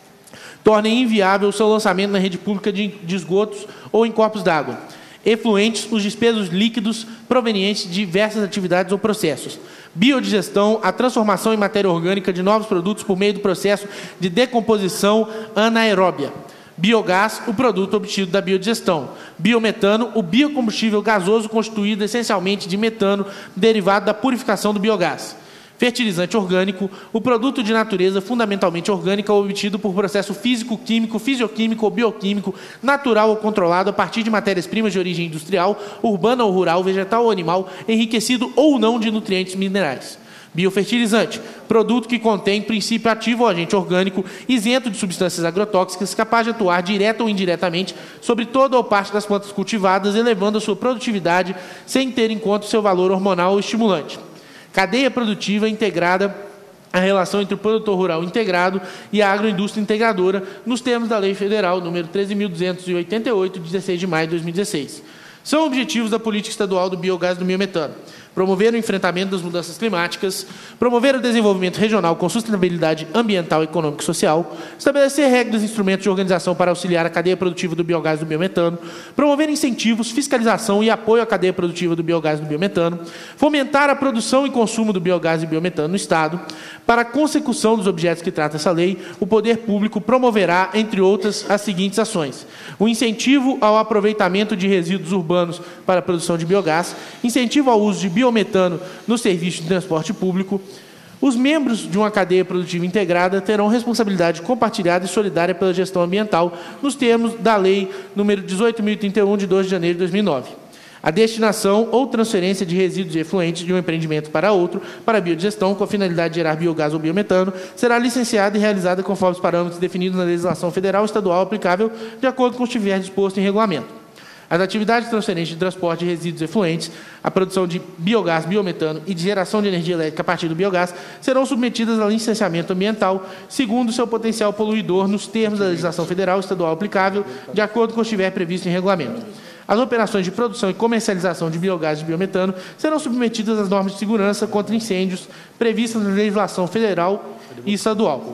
tornem inviável o seu lançamento na rede pública de esgotos ou em corpos d'água. Efluentes, os despesos líquidos provenientes de diversas atividades ou processos. Biodigestão, a transformação em matéria orgânica de novos produtos por meio do processo de decomposição anaeróbia. Biogás, o produto obtido da biodigestão. Biometano, o biocombustível gasoso constituído essencialmente de metano, derivado da purificação do biogás. Fertilizante orgânico, o produto de natureza fundamentalmente orgânica obtido por processo físico-químico, fisioquímico ou bioquímico, natural ou controlado a partir de matérias-primas de origem industrial, urbana ou rural, vegetal ou animal, enriquecido ou não de nutrientes minerais. Biofertilizante, produto que contém princípio ativo ou agente orgânico isento de substâncias agrotóxicas, capaz de atuar direta ou indiretamente sobre toda ou parte das plantas cultivadas, elevando a sua produtividade sem ter em conta o seu valor hormonal ou estimulante. Cadeia produtiva integrada, a relação entre o produtor rural integrado e a agroindústria integradora, nos termos da Lei Federal número 13.288, de 16 de maio de 2016. São objetivos da política estadual do biogás e do biometano: promover o enfrentamento das mudanças climáticas, promover o desenvolvimento regional com sustentabilidade ambiental, econômica e social, estabelecer regras e instrumentos de organização para auxiliar a cadeia produtiva do biogás e do biometano, promover incentivos, fiscalização e apoio à cadeia produtiva do biogás e do biometano, fomentar a produção e consumo do biogás e biometano no Estado. Para a consecução dos objetos que trata essa lei, o poder público promoverá, entre outras, as seguintes ações: o incentivo ao aproveitamento de resíduos urbanos para a produção de biogás, incentivo ao uso de biometano no serviço de transporte público. Os membros de uma cadeia produtiva integrada terão responsabilidade compartilhada e solidária pela gestão ambiental, nos termos da Lei nº 18.031, de 2 de janeiro de 2009. A destinação ou transferência de resíduos e efluentes de um empreendimento para outro, para a biodigestão, com a finalidade de gerar biogás ou biometano, será licenciada e realizada conforme os parâmetros definidos na legislação federal e estadual aplicável, de acordo com o que estiver disposto em regulamento. As atividades de transferência de transporte de resíduos efluentes, a produção de biogás, biometano e de geração de energia elétrica a partir do biogás serão submetidas a licenciamento ambiental, segundo seu potencial poluidor, nos termos da legislação federal e estadual aplicável, de acordo com o que estiver previsto em regulamento. As operações de produção e comercialização de biogás e biometano serão submetidas às normas de segurança contra incêndios previstas na legislação federal e estadual.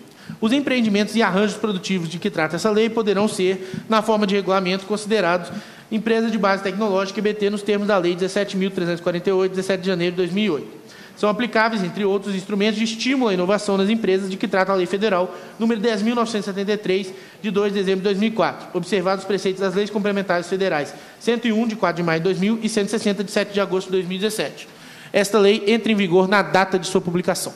Os empreendimentos e arranjos produtivos de que trata essa lei poderão ser, na forma de regulamento, considerados empresas de base tecnológica EBT nos termos da Lei 17.348, 17 de janeiro de 2008. São aplicáveis, entre outros, instrumentos de estímulo à inovação nas empresas de que trata a Lei Federal número 10.973, de 2 de dezembro de 2004, observados os preceitos das leis complementares federais 101, de 4 de maio de 2000 e 160, de 7 de agosto de 2017. Esta lei entra em vigor na data de sua publicação.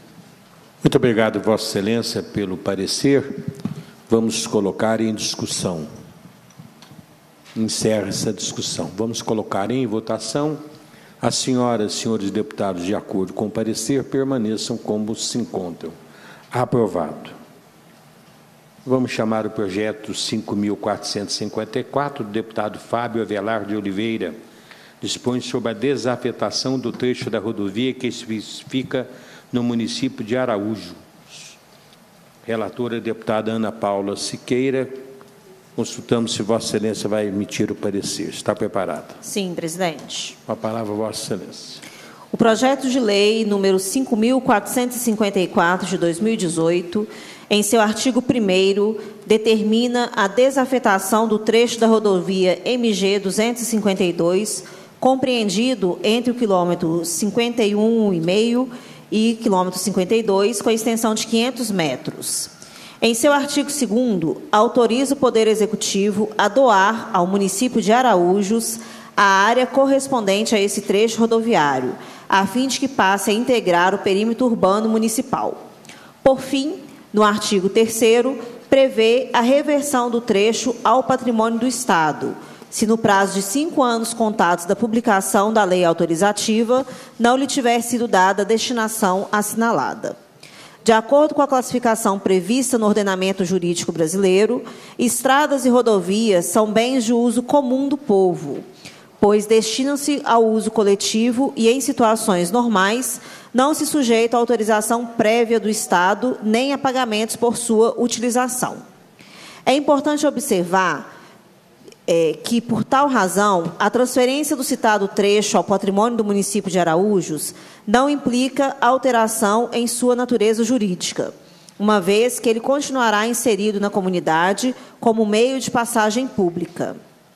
Muito obrigado, Vossa Excelência, pelo parecer. Vamos colocar em discussão. Encerra essa discussão. Vamos colocar em votação. As senhoras e senhores deputados, de acordo com o parecer, permaneçam como se encontram. Aprovado. Vamos chamar o projeto 5.454, do deputado Fábio Avelar de Oliveira. Dispõe sobre a desafetação do trecho da rodovia que fica no município de Araújo. Relatora, a deputada Ana Paula Siqueira. Consultamos se Vossa Excelência vai emitir o parecer. Está preparada? Sim, presidente. Com a palavra, Vossa Excelência. O projeto de lei número 5.454, de 2018, em seu artigo 1º, determina a desafetação do trecho da rodovia MG 252, compreendido entre o quilômetro 51,5 e quilômetro 52, com a extensão de 500 metros. Em seu artigo 2º, autoriza o Poder Executivo a doar ao município de Araújos a área correspondente a esse trecho rodoviário, a fim de que passe a integrar o perímetro urbano municipal. Por fim, no artigo 3º, prevê a reversão do trecho ao patrimônio do Estado, se no prazo de 5 anos contados da publicação da lei autorizativa não lhe tiver sido dada a destinação assinalada. De acordo com a classificação prevista no ordenamento jurídico brasileiro, estradas e rodovias são bens de uso comum do povo, pois destinam-se ao uso coletivo e, em situações normais, não se sujeitam à autorização prévia do Estado nem a pagamentos por sua utilização. É importante observar que, por tal razão, a transferência do citado trecho ao patrimônio do município de Araújos não implica alteração em sua natureza jurídica, uma vez que ele continuará inserido na comunidade como meio de passagem pública.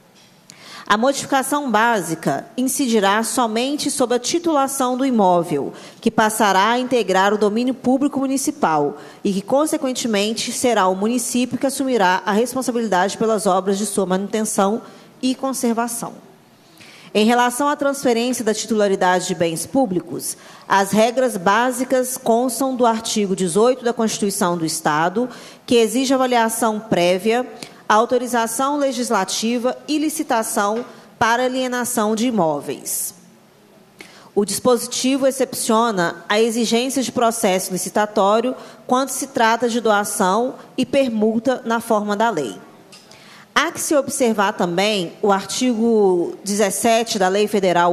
A modificação básica incidirá somente sobre a titulação do imóvel, que passará a integrar o domínio público municipal e que, consequentemente, será o município que assumirá a responsabilidade pelas obras de sua manutenção e conservação. Em relação à transferência da titularidade de bens públicos, as regras básicas constam do artigo 18 da Constituição do Estado, que exige avaliação prévia, autorização legislativa e licitação para alienação de imóveis. O dispositivo excepciona a exigência de processo licitatório quando se trata de doação e permuta na forma da lei. Há que se observar também o artigo 17 da Lei Federal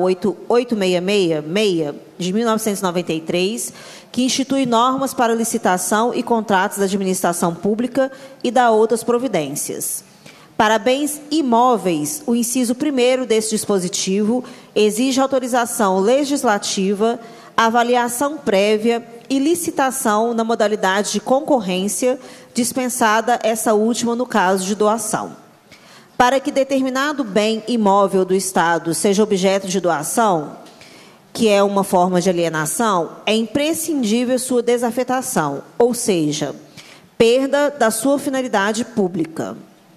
8666, de 1993, que institui normas para licitação e contratos da administração pública e dá outras providências. Para bens imóveis, o inciso 1º desse dispositivo exige autorização legislativa, avaliação prévia e licitação na modalidade de concorrência, dispensada essa última no caso de doação. Para que determinado bem imóvel do Estado seja objeto de doação, que é uma forma de alienação, é imprescindível sua desafetação, ou seja, perda da sua finalidade pública.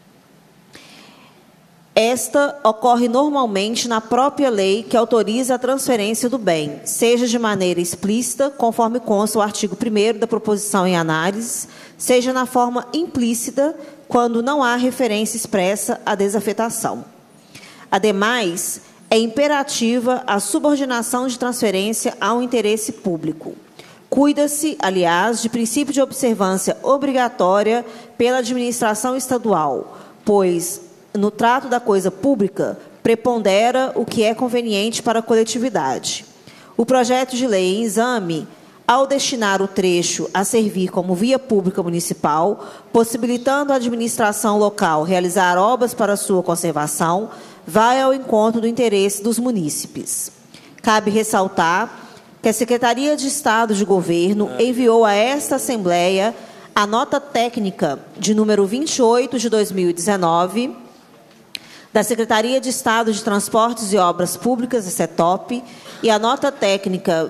Esta ocorre normalmente na própria lei que autoriza a transferência do bem, seja de maneira explícita, conforme consta o artigo 1º da proposição em análise, seja na forma implícita, quando não há referência expressa à desafetação. Ademais, é imperativa a subordinação de transferência ao interesse público. Cuida-se, aliás, de princípio de observância obrigatória pela administração estadual, pois, no trato da coisa pública, prepondera o que é conveniente para a coletividade. O projeto de lei em exame, ao destinar o trecho a servir como via pública municipal, possibilitando a administração local realizar obras para sua conservação, vai ao encontro do interesse dos munícipes. Cabe ressaltar que a Secretaria de Estado de Governo enviou a esta Assembleia a nota técnica de número 28 de 2019, da Secretaria de Estado de Transportes e Obras Públicas, a CETOP, e a nota técnica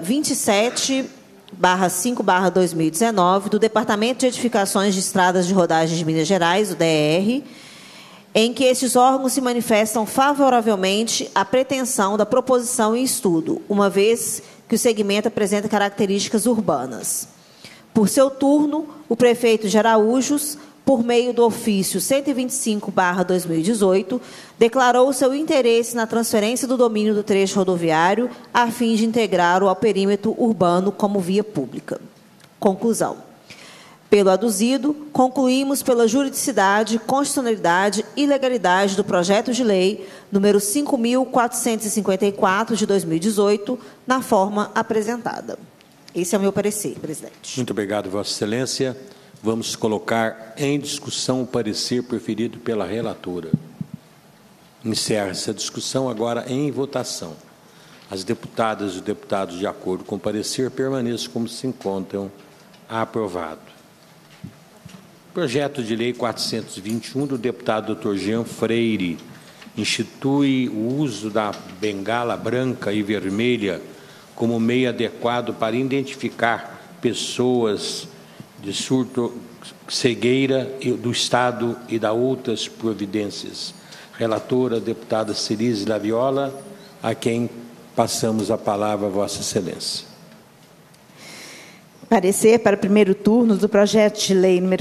27/5/2019, do Departamento de Edificações de Estradas de Rodagem de Minas Gerais, o DR, em que estes órgãos se manifestam favoravelmente à pretensão da proposição em estudo, uma vez que o segmento apresenta características urbanas. Por seu turno, o prefeito de Araújos, por meio do ofício 125/2018, declarou seu interesse na transferência do domínio do trecho rodoviário a fim de integrar-o ao perímetro urbano como via pública. Conclusão. Pelo aduzido, concluímos pela juridicidade, constitucionalidade e legalidade do projeto de lei número 5.454, de 2018, na forma apresentada. Esse é o meu parecer, presidente. Muito obrigado, Vossa Excelência. Vamos colocar em discussão o parecer preferido pela relatora. Encerra-se a discussão agora em votação. As deputadas e os deputados, de acordo com o parecer, permaneçam como se encontram. Aprovado. Projeto de Lei 421, do deputado Dr. Jean Freire, institui o uso da bengala branca e vermelha como meio adequado para identificar pessoas de surto, cegueira do Estado e da outras providências. Relatora, deputada Cerise Laviola, a quem passamos a palavra, Vossa Excelência. Parecer para o primeiro turno do projeto de lei número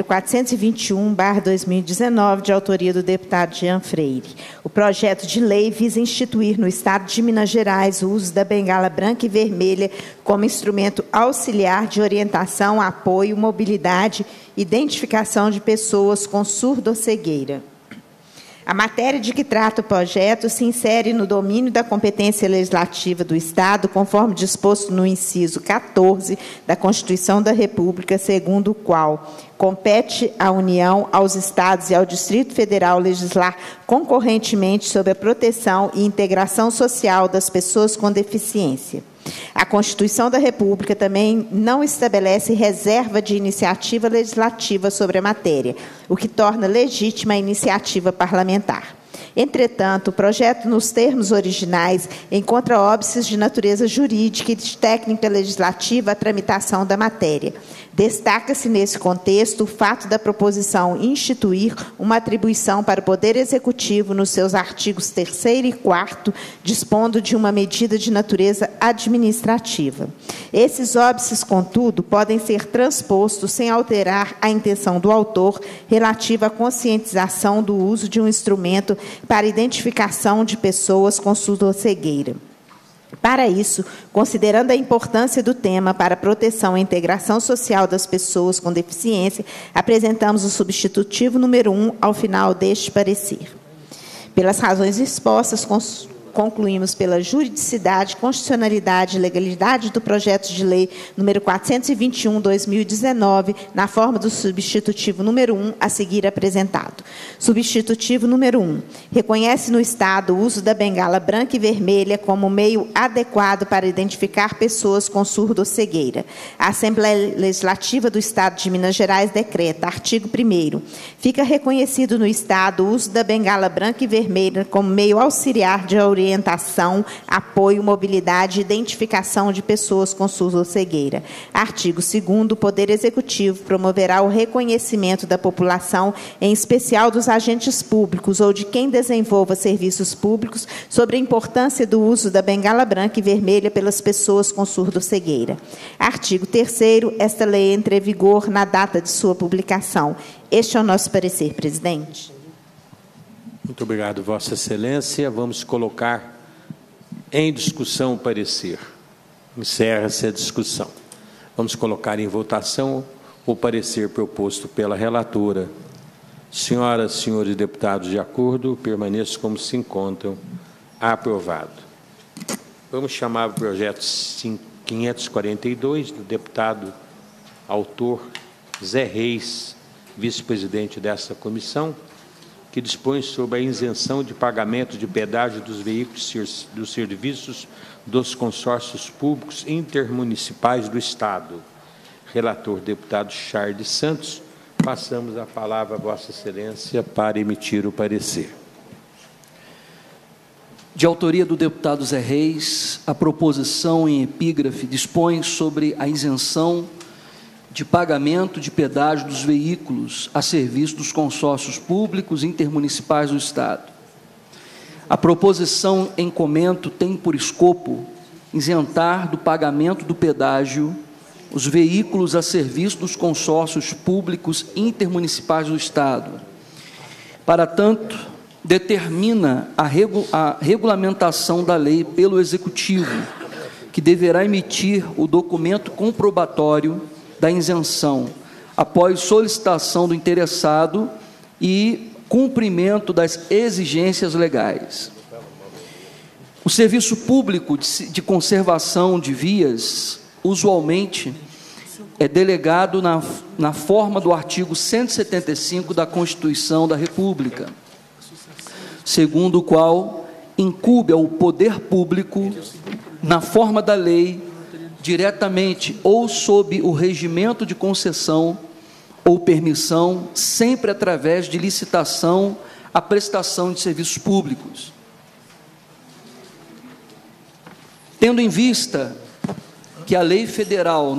421/2019, de autoria do deputado Jean Freire. O projeto de lei visa instituir no Estado de Minas Gerais o uso da bengala branca e vermelha como instrumento auxiliar de orientação, apoio, mobilidade e identificação de pessoas com surdo-cegueira. A matéria de que trata o projeto se insere no domínio da competência legislativa do Estado, conforme disposto no inciso 14 da Constituição da República, segundo o qual compete à União, aos Estados e ao Distrito Federal legislar concorrentemente sobre a proteção e integração social das pessoas com deficiência. A Constituição da República também não estabelece reserva de iniciativa legislativa sobre a matéria, o que torna legítima a iniciativa parlamentar. Entretanto, o projeto, nos termos originais, encontra óbices de natureza jurídica e de técnica legislativa à tramitação da matéria. Destaca-se, nesse contexto, o fato da proposição instituir uma atribuição para o Poder Executivo nos seus artigos 3º e 4º, dispondo de uma medida de natureza administrativa. Esses óbices, contudo, podem ser transpostos sem alterar a intenção do autor relativa à conscientização do uso de um instrumento para identificação de pessoas com surdo-cegueira. Para isso, considerando a importância do tema para a proteção e integração social das pessoas com deficiência, apresentamos o substitutivo número 1 ao final deste parecer. Pelas razões expostas, concluímos pela juridicidade, constitucionalidade e legalidade do projeto de lei número 421/2019, na forma do substitutivo número 1 a seguir apresentado. Substitutivo número 1. Reconhece no Estado o uso da bengala branca e vermelha como meio adequado para identificar pessoas com surdo-cegueira. A Assembleia Legislativa do Estado de Minas Gerais decreta, artigo 1º, fica reconhecido no Estado o uso da bengala branca e vermelha como meio auxiliar de orientação, apoio, mobilidade e identificação de pessoas com surdo-cegueira. Artigo 2º, o Poder Executivo promoverá o reconhecimento da população, em especial dos agentes públicos ou de quem desenvolva serviços públicos, sobre a importância do uso da bengala branca e vermelha pelas pessoas com surdo-cegueira. Artigo 3º, esta lei entra em vigor na data de sua publicação. Este é o nosso parecer, presidente. Muito obrigado, Vossa Excelência. Vamos colocar em discussão o parecer. Encerra-se a discussão. Vamos colocar em votação o parecer proposto pela relatora. Senhoras e senhores deputados, de acordo, permaneçam como se encontram. Aprovado. Vamos chamar o projeto 542 do deputado autor Zé Reis, vice-presidente desta comissão, que dispõe sobre a isenção de pagamento de pedágio dos veículos dos serviços dos consórcios públicos intermunicipais do Estado. Relator, deputado Charles Santos. Passamos a palavra a Vossa Excelência para emitir o parecer. De autoria do deputado Zé Reis, a proposição em epígrafe dispõe sobre a isenção de pagamento de pedágio dos veículos a serviço dos consórcios públicos intermunicipais do Estado. A proposição em comento tem por escopo isentar do pagamento do pedágio os veículos a serviço dos consórcios públicos intermunicipais do Estado. Para tanto, determina a regulamentação da lei pelo Executivo, que deverá emitir o documento comprobatório da isenção, após solicitação do interessado e cumprimento das exigências legais. O serviço público de conservação de vias, usualmente, é delegado na forma do artigo 175 da Constituição da República, segundo o qual incumbe ao poder público, na forma da lei, diretamente ou sob o regimento de concessão ou permissão, sempre através de licitação, a prestação de serviços públicos. Tendo em vista que a Lei Federal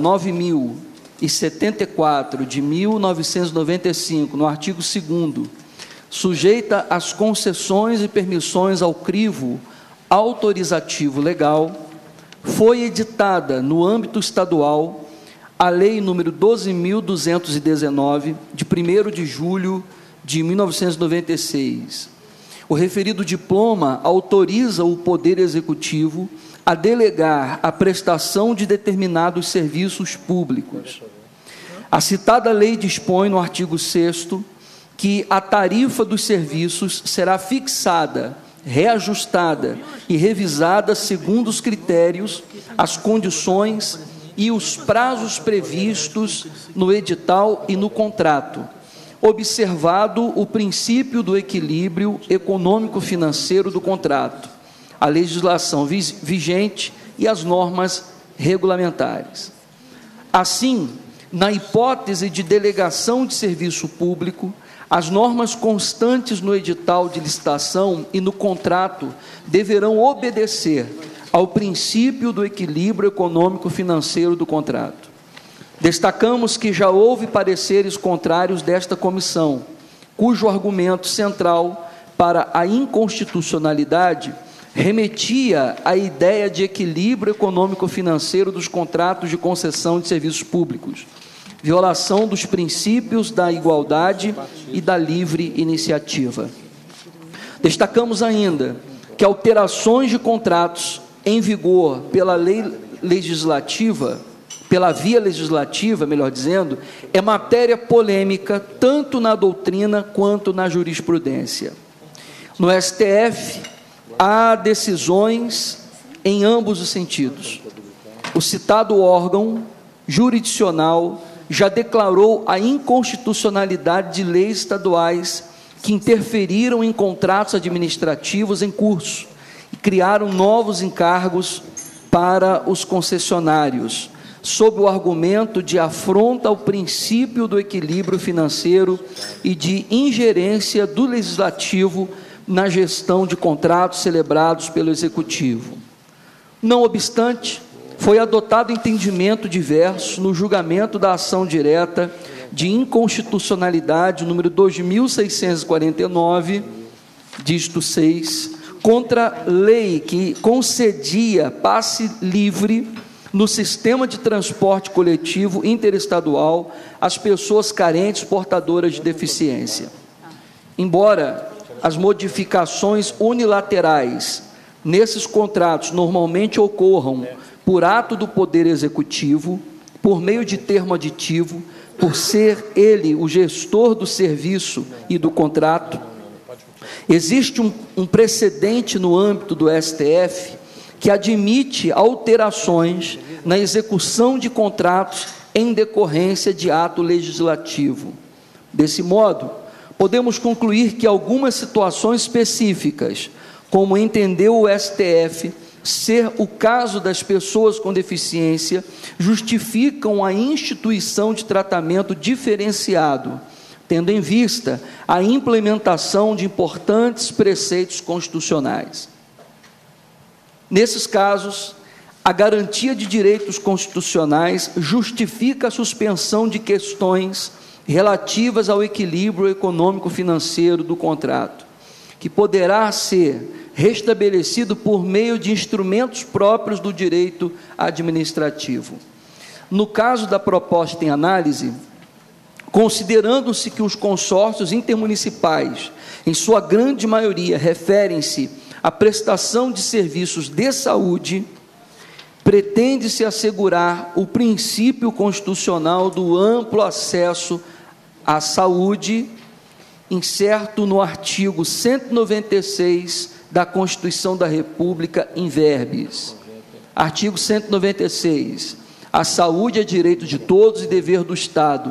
9.074, de 1995, no artigo 2º, sujeita as concessões e permissões ao crivo autorizativo legal, foi editada no âmbito estadual a Lei número 12.219, de 1º de julho de 1996. O referido diploma autoriza o Poder Executivo a delegar a prestação de determinados serviços públicos. A citada lei dispõe, no artigo 6º, que a tarifa dos serviços será fixada, reajustada e revisada segundo os critérios, as condições e os prazos previstos no edital e no contrato, observado o princípio do equilíbrio econômico-financeiro do contrato, a legislação vigente e as normas regulamentares. Assim, na hipótese de delegação de serviço público, as normas constantes no edital de licitação e no contrato deverão obedecer ao princípio do equilíbrio econômico-financeiro do contrato. Destacamos que já houve pareceres contrários desta comissão, cujo argumento central para a inconstitucionalidade remetia à ideia de equilíbrio econômico-financeiro dos contratos de concessão de serviços públicos, violação dos princípios da igualdade e da livre iniciativa. Destacamos ainda que alterações de contratos em vigor pela via legislativa, melhor dizendo, é matéria polêmica tanto na doutrina quanto na jurisprudência. No STF, há decisões em ambos os sentidos. O citado órgão jurisdicional já declarou a inconstitucionalidade de leis estaduais que interferiram em contratos administrativos em curso e criaram novos encargos para os concessionários, sob o argumento de afronta ao princípio do equilíbrio financeiro e de ingerência do legislativo na gestão de contratos celebrados pelo Executivo. Não obstante, foi adotado entendimento diverso no julgamento da ação direta de inconstitucionalidade número 2.649, dígito 6, contra lei que concedia passe livre no sistema de transporte coletivo interestadual às pessoas carentes portadoras de deficiência. Embora as modificações unilaterais nesses contratos normalmente ocorram por ato do Poder Executivo, por meio de termo aditivo, por ser ele o gestor do serviço e do contrato, existe um precedente no âmbito do STF que admite alterações na execução de contratos em decorrência de ato legislativo. Desse modo, podemos concluir que algumas situações específicas, como entendeu o STF ser o caso das pessoas com deficiência, justificam a instituição de tratamento diferenciado, tendo em vista a implementação de importantes preceitos constitucionais. Nesses casos, a garantia de direitos constitucionais justifica a suspensão de questões relativas ao equilíbrio econômico-financeiro do contrato, que poderá ser restabelecido por meio de instrumentos próprios do direito administrativo. No caso da proposta em análise, considerando-se que os consórcios intermunicipais, em sua grande maioria, referem-se à prestação de serviços de saúde, pretende-se assegurar o princípio constitucional do amplo acesso à saúde, incerto no artigo 196 da Constituição da República, in verbis. Artigo 196. A saúde é direito de todos e dever do Estado,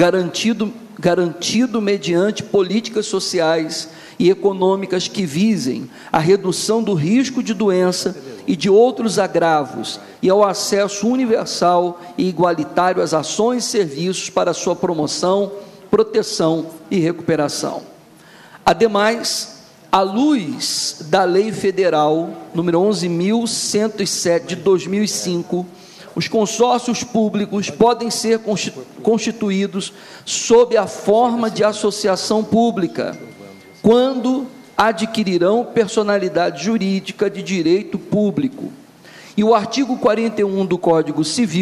garantido mediante políticas sociais e econômicas que visem a redução do risco de doença e de outros agravos e ao acesso universal e igualitário às ações e serviços para sua promoção, proteção e recuperação. Ademais, à luz da Lei Federal número 11.107 de 2005, os consórcios públicos podem ser constituídos sob a forma de associação pública, quando adquirirão personalidade jurídica de direito público. E o artigo 41 do Código Civil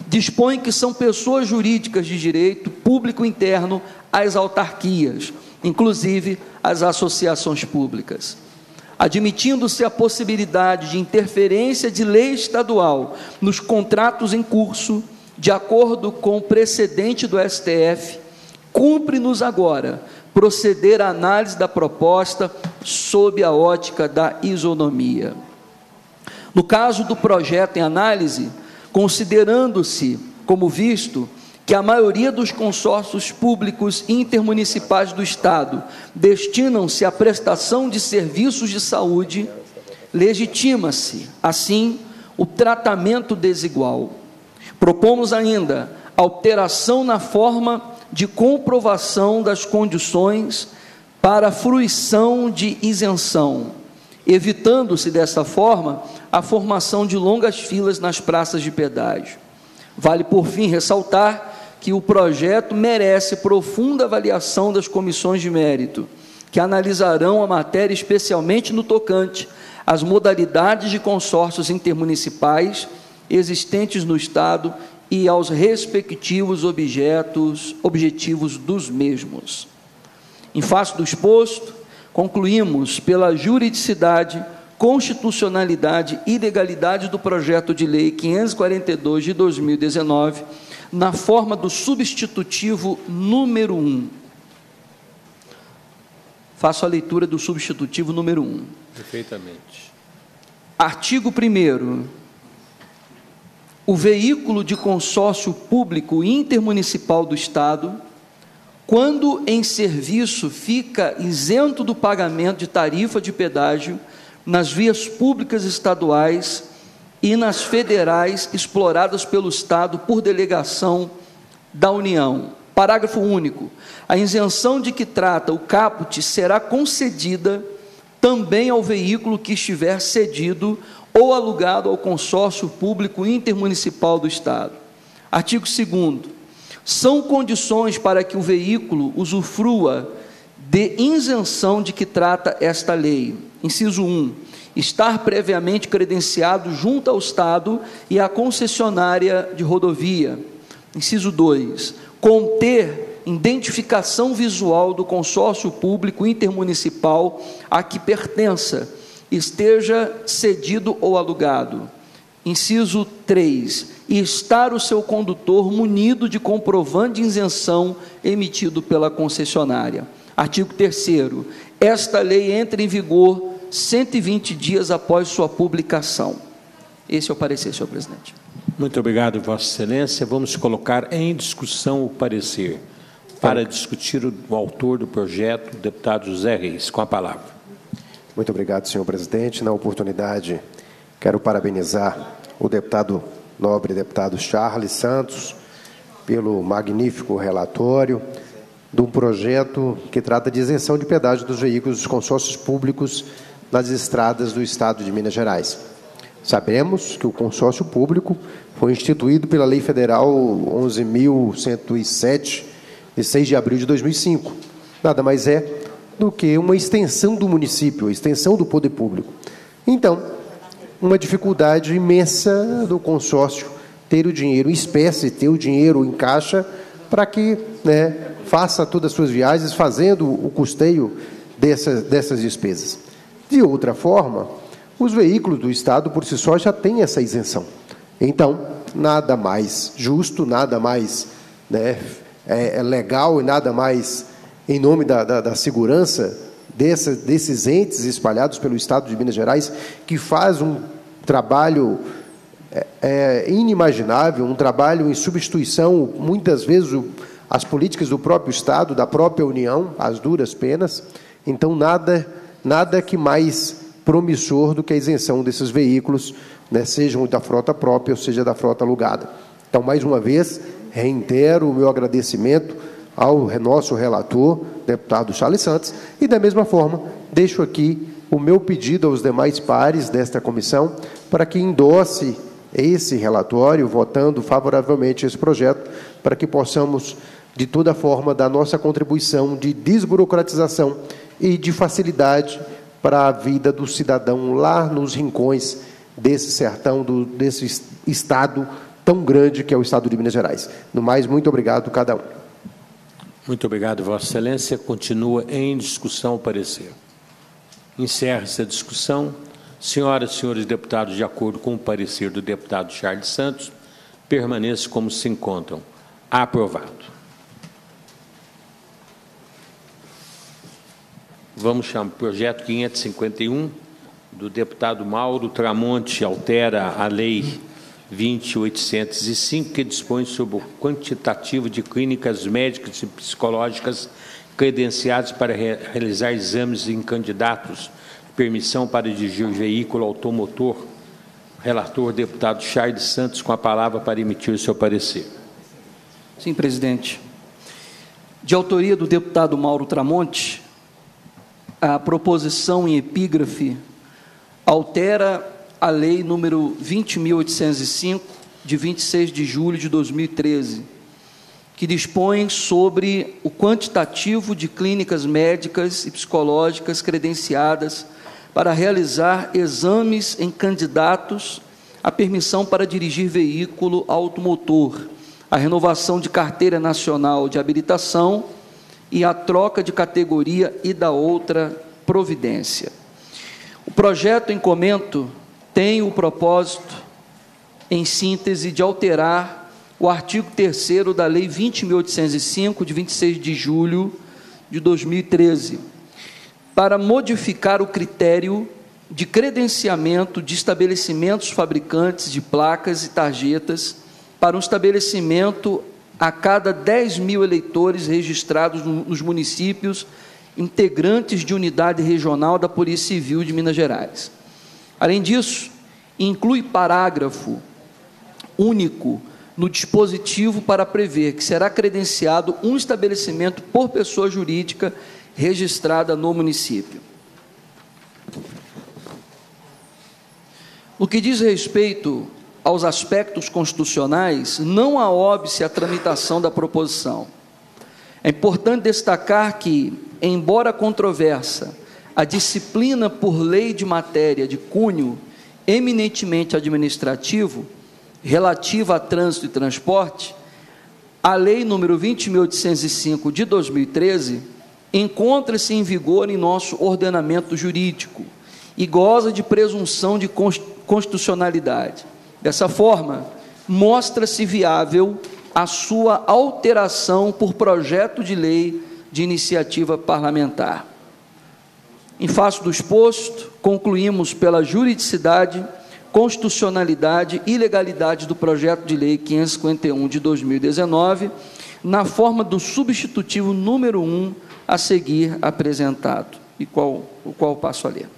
dispõe que são pessoas jurídicas de direito público interno às autarquias, inclusive as associações públicas. Admitindo-se a possibilidade de interferência de lei estadual nos contratos em curso, de acordo com o precedente do STF, cumpre-nos agora proceder à análise da proposta sob a ótica da isonomia. No caso do projeto em análise, considerando-se como visto que a maioria dos consórcios públicos intermunicipais do Estado destinam-se à prestação de serviços de saúde, legitima-se, assim, o tratamento desigual. Propomos ainda alteração na forma de comprovação das condições para a fruição de isenção, evitando-se dessa forma a formação de longas filas nas praças de pedágio. Vale, por fim, ressaltar que o projeto merece profunda avaliação das comissões de mérito, que analisarão a matéria especialmente no tocante às modalidades de consórcios intermunicipais existentes no Estado e aos respectivos objetivos dos mesmos. Em face do exposto, concluímos pela juridicidade, constitucionalidade e legalidade do projeto de lei 542 de 2019, na forma do substitutivo número 1. Faço a leitura do substitutivo número 1. Perfeitamente. Artigo 1º. O veículo de consórcio público intermunicipal do Estado, quando em serviço, fica isento do pagamento de tarifa de pedágio nas vias públicas estaduais e nas federais exploradas pelo Estado por delegação da União. Parágrafo único. A isenção de que trata o caput será concedida também ao veículo que estiver cedido ou alugado ao consórcio público intermunicipal do Estado. Artigo 2º. São condições para que o veículo usufrua de isenção de que trata esta lei. Inciso 1. Estar previamente credenciado junto ao Estado e à concessionária de rodovia. Inciso 2. Conter identificação visual do consórcio público intermunicipal a que pertença, esteja cedido ou alugado. Inciso 3. Estar o seu condutor munido de comprovante de isenção emitido pela concessionária. Artigo 3º. Esta lei entra em vigor 120 dias após sua publicação. Esse é o parecer, senhor presidente. Muito obrigado, Vossa Excelência. Vamos colocar em discussão o parecer. Para discutir o autor do projeto, o deputado José Reis, com a palavra. Muito obrigado, senhor presidente. Na oportunidade, quero parabenizar o nobre deputado Charles Santos pelo magnífico relatório de um projeto que trata de isenção de pedágio dos veículos dos consórcios públicos nas estradas do Estado de Minas Gerais. Sabemos que o consórcio público foi instituído pela Lei Federal 11.107, de 6 de abril de 2005. Nada mais é do que uma extensão do município, a extensão do poder público. Então, uma dificuldade imensa do consórcio ter o dinheiro em espécie, ter o dinheiro em caixa, para que faça todas as suas viagens, fazendo o custeio dessas despesas. De outra forma, os veículos do Estado, por si só, já têm essa isenção. Então, nada mais justo, nada mais legal e nada mais em nome da segurança desses entes espalhados pelo Estado de Minas Gerais, que faz um trabalho inimaginável, um trabalho em substituição, muitas vezes, às políticas do próprio Estado, da própria União, às duras penas. Então, nada que mais promissor do que a isenção desses veículos, sejam da frota própria ou seja da frota alugada. Então, mais uma vez, reitero o meu agradecimento ao nosso relator, deputado Charles Santos, e da mesma forma, deixo aqui o meu pedido aos demais pares desta comissão para que endosse esse relatório, votando favoravelmente esse projeto, para que possamos, de toda forma, dar nossa contribuição de desburocratização e de facilidade para a vida do cidadão lá nos rincões desse sertão, desse estado tão grande que é o Estado de Minas Gerais. No mais, muito obrigado a cada um. Muito obrigado, Vossa Excelência. Continua em discussão o parecer. Encerra-se a discussão. Senhoras e senhores deputados, de acordo com o parecer do deputado Charles Santos, permaneçam como se encontram. Aprovado. Vamos chamar o projeto 551, do deputado Mauro Tramonte, altera a Lei 20.805, que dispõe sobre o quantitativo de clínicas médicas e psicológicas credenciadas para realizar exames em candidatos, permissão para dirigir veículo automotor. Relator, deputado Charles Santos, com a palavra para emitir o seu parecer. Sim, presidente. De autoria do deputado Mauro Tramonte, a proposição em epígrafe altera a Lei número 20.805, de 26 de julho de 2013, que dispõe sobre o quantitativo de clínicas médicas e psicológicas credenciadas para realizar exames em candidatos à permissão para dirigir veículo automotor, a renovação de carteira nacional de habilitação e a troca de categoria e da outra providência. O projeto em comento tem o propósito, em síntese, de alterar o artigo 3º da Lei 20.805, de 26 de julho de 2013, para modificar o critério de credenciamento de estabelecimentos fabricantes de placas e tarjetas para um estabelecimento a cada 10.000 eleitores registrados nos municípios integrantes de unidade regional da Polícia Civil de Minas Gerais. Além disso, inclui parágrafo único no dispositivo para prever que será credenciado um estabelecimento por pessoa jurídica registrada no município. No que diz respeito aos aspectos constitucionais, não há óbice à tramitação da proposição. É importante destacar que, embora controversa, a disciplina por lei de matéria de cunho eminentemente administrativo, relativa a trânsito e transporte, a Lei número 20.805 de 2013 encontra-se em vigor em nosso ordenamento jurídico e goza de presunção de constitucionalidade. Dessa forma, mostra-se viável a sua alteração por projeto de lei de iniciativa parlamentar. Em face do exposto, concluímos pela juridicidade, constitucionalidade e legalidade do projeto de lei 551 de 2019, na forma do substitutivo número 1 a seguir apresentado, o qual passo a ler.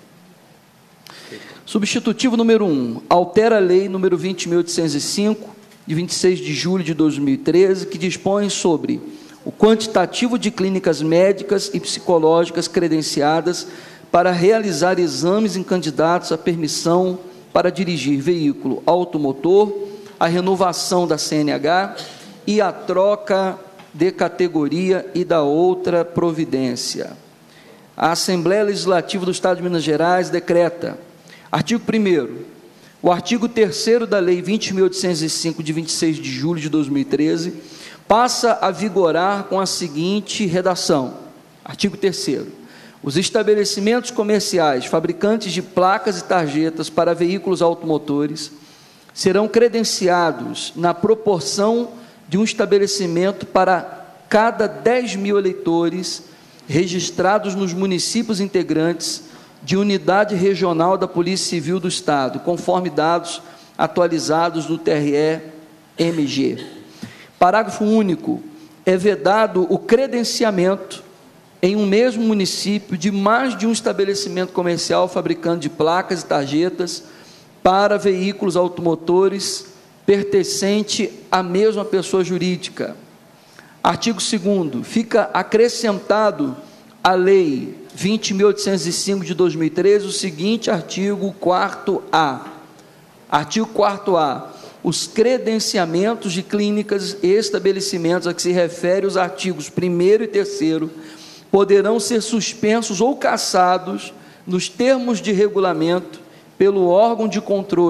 Substitutivo número 1, altera a Lei número 20.805, de 26 de julho de 2013, que dispõe sobre o quantitativo de clínicas médicas e psicológicas credenciadas para realizar exames em candidatos à permissão para dirigir veículo automotor, a renovação da CNH e a troca de categoria e da outra providência. A Assembleia Legislativa do Estado de Minas Gerais decreta: artigo 1º, o artigo 3º da Lei 20.805, de 26 de julho de 2013, passa a vigorar com a seguinte redação. Artigo 3º. Os estabelecimentos comerciais, fabricantes de placas e tarjetas para veículos automotores, serão credenciados na proporção de um estabelecimento para cada 10.000 eleitores registrados nos municípios integrantes de unidade regional da Polícia Civil do Estado, conforme dados atualizados do TRE-MG. Parágrafo único. É vedado o credenciamento em um mesmo município de mais de um estabelecimento comercial fabricante de placas e tarjetas para veículos automotores pertencente à mesma pessoa jurídica. Artigo 2º. Fica acrescentado à Lei 20.805 de 2013 o seguinte artigo 4º-A. Artigo 4º-A. Os credenciamentos de clínicas e estabelecimentos a que se refere os artigos 1º e 3º poderão ser suspensos ou cassados nos termos de regulamento pelo órgão de controle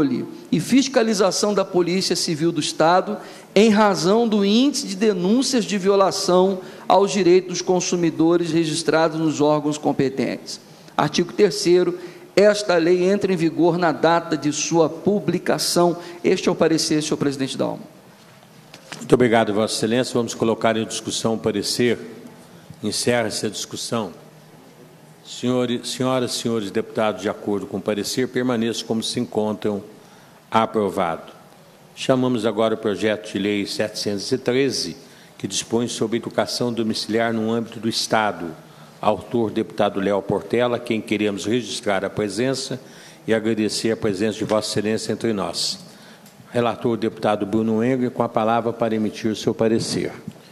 e fiscalização da Polícia Civil do Estado em razão do índice de denúncias de violação aos direitos dos consumidores registrados nos órgãos competentes. Artigo 3º. Esta lei entra em vigor na data de sua publicação. Este é o parecer, senhor presidente Dalmo. Muito obrigado, Vossa Excelência. Vamos colocar em discussão o parecer. Encerra-se a discussão. Senhoras e senhores deputados, de acordo com o parecer, permaneçam como se encontram. Aprovado. Chamamos agora o projeto de lei 713, que dispõe sobre educação domiciliar no âmbito do Estado. Autor, deputado Léo Portela, a quem queremos registrar a presença e agradecer a presença de Vossa Excelência entre nós. Relator, deputado Bruno Engel, com a palavra para emitir o seu parecer.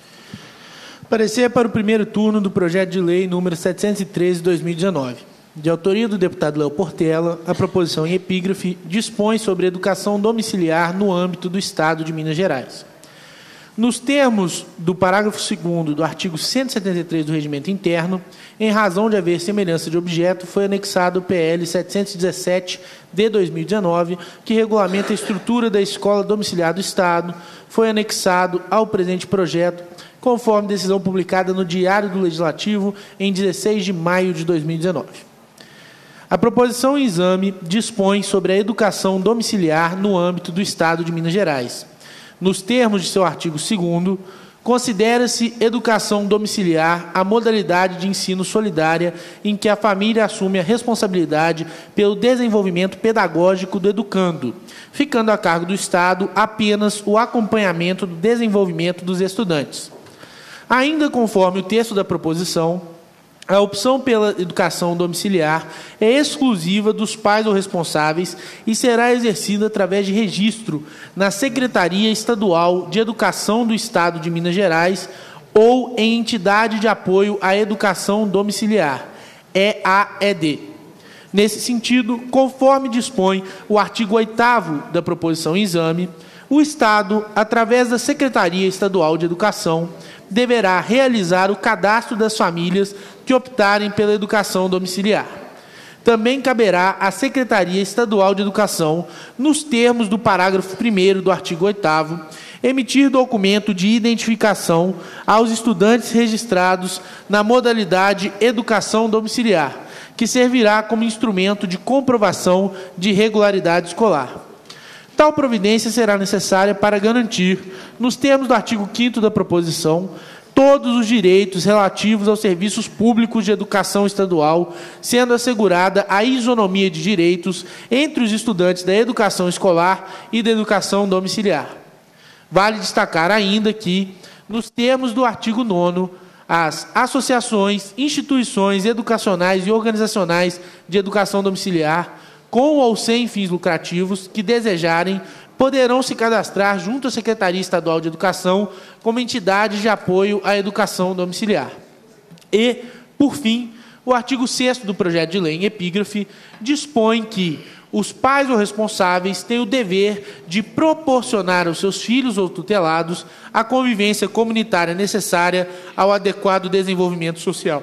Parecer para o primeiro turno do projeto de lei número 713 de 2019. De autoria do deputado Léo Portela, a proposição em epígrafe dispõe sobre educação domiciliar no âmbito do Estado de Minas Gerais. Nos termos do parágrafo 2º do artigo 173 do Regimento Interno, em razão de haver semelhança de objeto, foi anexado o PL 717 de 2019, que regulamenta a estrutura da escola domiciliar do Estado, foi anexado ao presente projeto, conforme decisão publicada no Diário do Legislativo em 16 de maio de 2019. A proposição em exame dispõe sobre a educação domiciliar no âmbito do Estado de Minas Gerais. Nos termos de seu artigo 2º, considera-se educação domiciliar a modalidade de ensino solidária em que a família assume a responsabilidade pelo desenvolvimento pedagógico do educando, ficando a cargo do Estado apenas o acompanhamento do desenvolvimento dos estudantes. Ainda conforme o texto da proposição, a opção pela educação domiciliar é exclusiva dos pais ou responsáveis e será exercida através de registro na Secretaria Estadual de Educação do Estado de Minas ou em entidade de apoio à educação domiciliar, EAED. Nesse sentido, conforme dispõe o artigo 8º da proposição em exame, o Estado, através da Secretaria Estadual de Educação, deverá realizar o cadastro das famílias que optarem pela educação domiciliar. Também caberá à Secretaria Estadual de Educação, nos termos do parágrafo 1º do artigo 8º, emitir documento de identificação aos estudantes registrados na modalidade educação domiciliar, que servirá como instrumento de comprovação de regularidade escolar. Tal providência será necessária para garantir, nos termos do artigo 5º da proposição, todos os direitos relativos aos serviços públicos de educação estadual, sendo assegurada a isonomia de direitos entre os estudantes da educação escolar e da educação domiciliar. Vale destacar ainda que, nos termos do artigo 9º, as associações, instituições educacionais e organizacionais de educação domiciliar, com ou sem fins lucrativos, que desejarem, poderão se cadastrar junto à Secretaria Estadual de Educação como entidade de apoio à educação domiciliar. E, por fim, o artigo 6º do projeto de lei em epígrafe dispõe que os pais ou responsáveis têm o dever de proporcionar aos seus filhos ou tutelados a convivência comunitária necessária ao adequado desenvolvimento social.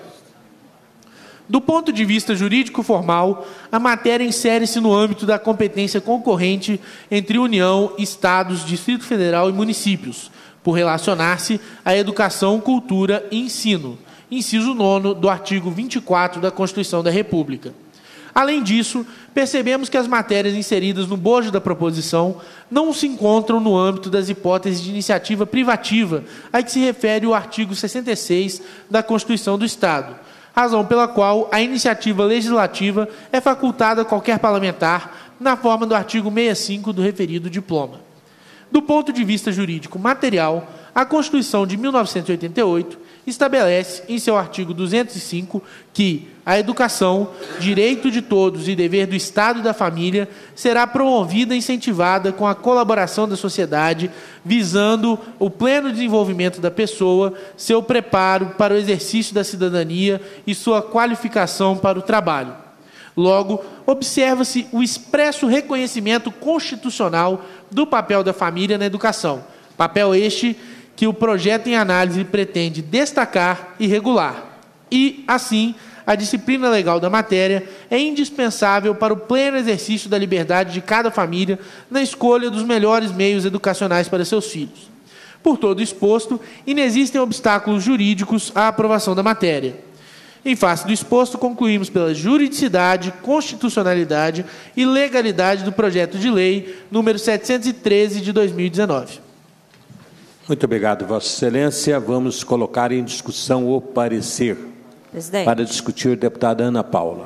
Do ponto de vista jurídico-formal, a matéria insere-se no âmbito da competência concorrente entre União, Estados, Distrito Federal e municípios, por relacionar-se à educação, cultura e ensino, inciso 9º do artigo 24 da Constituição da República. Além disso, percebemos que as matérias inseridas no bojo da proposição não se encontram no âmbito das hipóteses de iniciativa privativa a que se refere o artigo 66 da Constituição do Estado, razão pela qual a iniciativa legislativa é facultada a qualquer parlamentar na forma do artigo 65 do referido diploma. Do ponto de vista jurídico material, a Constituição de 1988 estabelece, em seu artigo 205, que a educação, direito de todos e dever do Estado e da família, será promovida e incentivada com a colaboração da sociedade, visando o pleno desenvolvimento da pessoa, seu preparo para o exercício da cidadania e sua qualificação para o trabalho. Logo, observa-se o expresso reconhecimento constitucional do papel da família na educação, papel este que o projeto em análise pretende destacar e regular. E, assim, a disciplina legal da matéria é indispensável para o pleno exercício da liberdade de cada família na escolha dos melhores meios educacionais para seus filhos. Por todo exposto, inexistem obstáculos jurídicos à aprovação da matéria. Em face do exposto, concluímos pela juridicidade, constitucionalidade e legalidade do projeto de lei número 713 de 2019. Muito obrigado, Vossa Excelência. Vamos colocar em discussão o parecer. Presidente. Para discutir, deputada Ana Paula.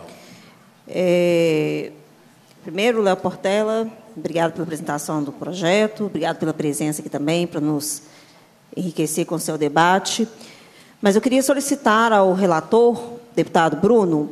Primeiro, Léo Portela, obrigado pela apresentação do projeto, obrigado pela presença aqui também, para nos enriquecer com o seu debate. Mas eu queria solicitar ao relator, deputado Bruno,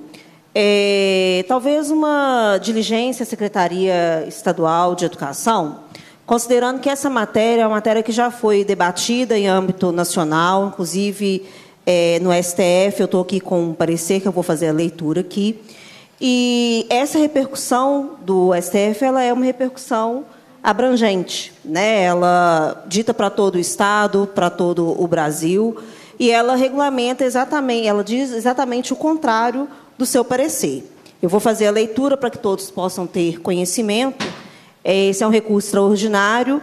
talvez uma diligência à Secretaria Estadual de Educação, considerando que essa matéria é uma matéria que já foi debatida em âmbito nacional, inclusive no STF, eu estou aqui com um parecer que eu vou fazer a leitura aqui, e essa repercussão do STF ela é uma repercussão abrangente, né? Ela dita para todo o Estado, para todo o Brasil, e ela regulamenta exatamente, ela diz exatamente o contrário do seu parecer. Eu vou fazer a leitura para que todos possam ter conhecimento. Esse é um recurso extraordinário.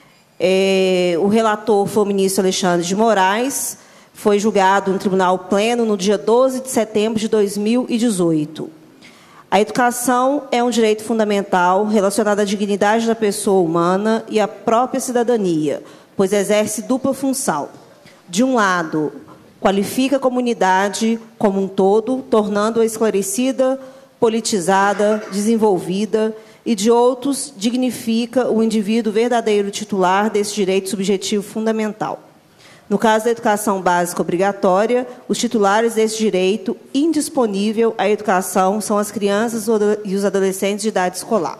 O relator foi o ministro Alexandre de Moraes, foi julgado no Tribunal Pleno no dia 12 de setembro de 2018. A educação é um direito fundamental relacionado à dignidade da pessoa humana e à própria cidadania, pois exerce dupla função. De um lado, qualifica a comunidade como um todo, tornando-a esclarecida, politizada, desenvolvida, e de outros, dignifica o indivíduo verdadeiro titular desse direito subjetivo fundamental. No caso da educação básica obrigatória, os titulares desse direito indisponível à educação são as crianças e os adolescentes de idade escolar.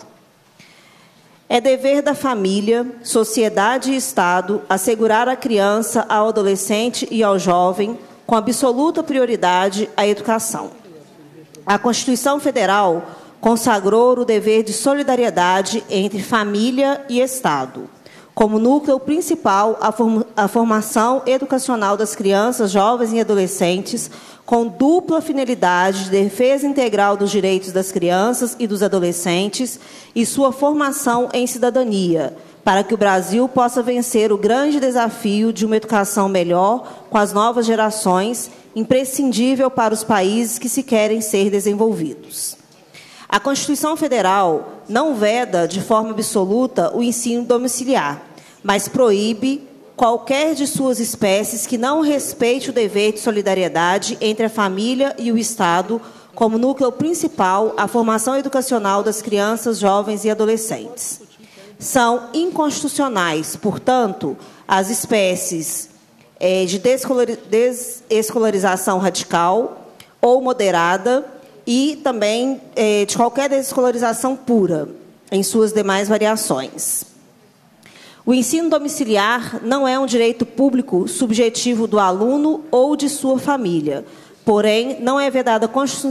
É dever da família, sociedade e Estado assegurar à criança, ao adolescente e ao jovem, com absoluta prioridade, a educação. A Constituição Federal consagrou o dever de solidariedade entre família e Estado, como núcleo principal a formação educacional das crianças, jovens e adolescentes, com dupla finalidade de defesa integral dos direitos das crianças e dos adolescentes e sua formação em cidadania, para que o Brasil possa vencer o grande desafio de uma educação melhor com as novas gerações, imprescindível para os países que se querem ser desenvolvidos. A Constituição Federal não veda de forma absoluta o ensino domiciliar, mas proíbe qualquer de suas espécies que não respeite o dever de solidariedade entre a família e o Estado como núcleo principal à formação educacional das crianças, jovens e adolescentes. São inconstitucionais, portanto, as espécies de desescolarização radical ou moderada e também de qualquer desescolarização pura, em suas demais variações. O ensino domiciliar não é um direito público subjetivo do aluno ou de sua família, porém, não é vedada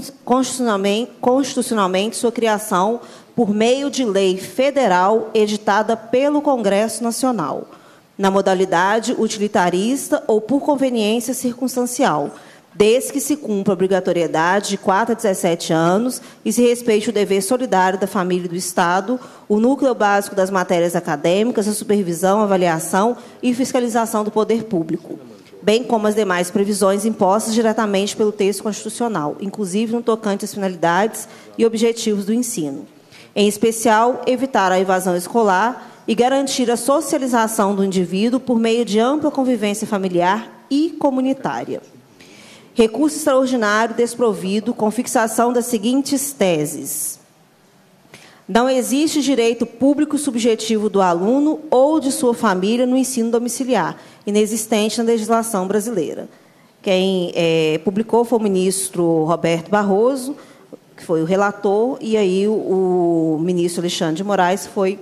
constitucionalmente sua criação por meio de lei federal editada pelo Congresso Nacional, na modalidade utilitarista ou por conveniência circunstancial, desde que se cumpra a obrigatoriedade de 4 a 17 anos e se respeite o dever solidário da família e do Estado, o núcleo básico das matérias acadêmicas, a supervisão, avaliação e fiscalização do poder público, bem como as demais previsões impostas diretamente pelo texto constitucional, inclusive no tocante às finalidades e objetivos do ensino. Em especial, evitar a evasão escolar e garantir a socialização do indivíduo por meio de ampla convivência familiar e comunitária. Recurso extraordinário desprovido com fixação das seguintes teses. Não existe direito público subjetivo do aluno ou de sua família no ensino domiciliar, inexistente na legislação brasileira. Quem publicou foi o ministro Roberto Barroso, que foi o relator, e aí o ministro Alexandre de Moraes foi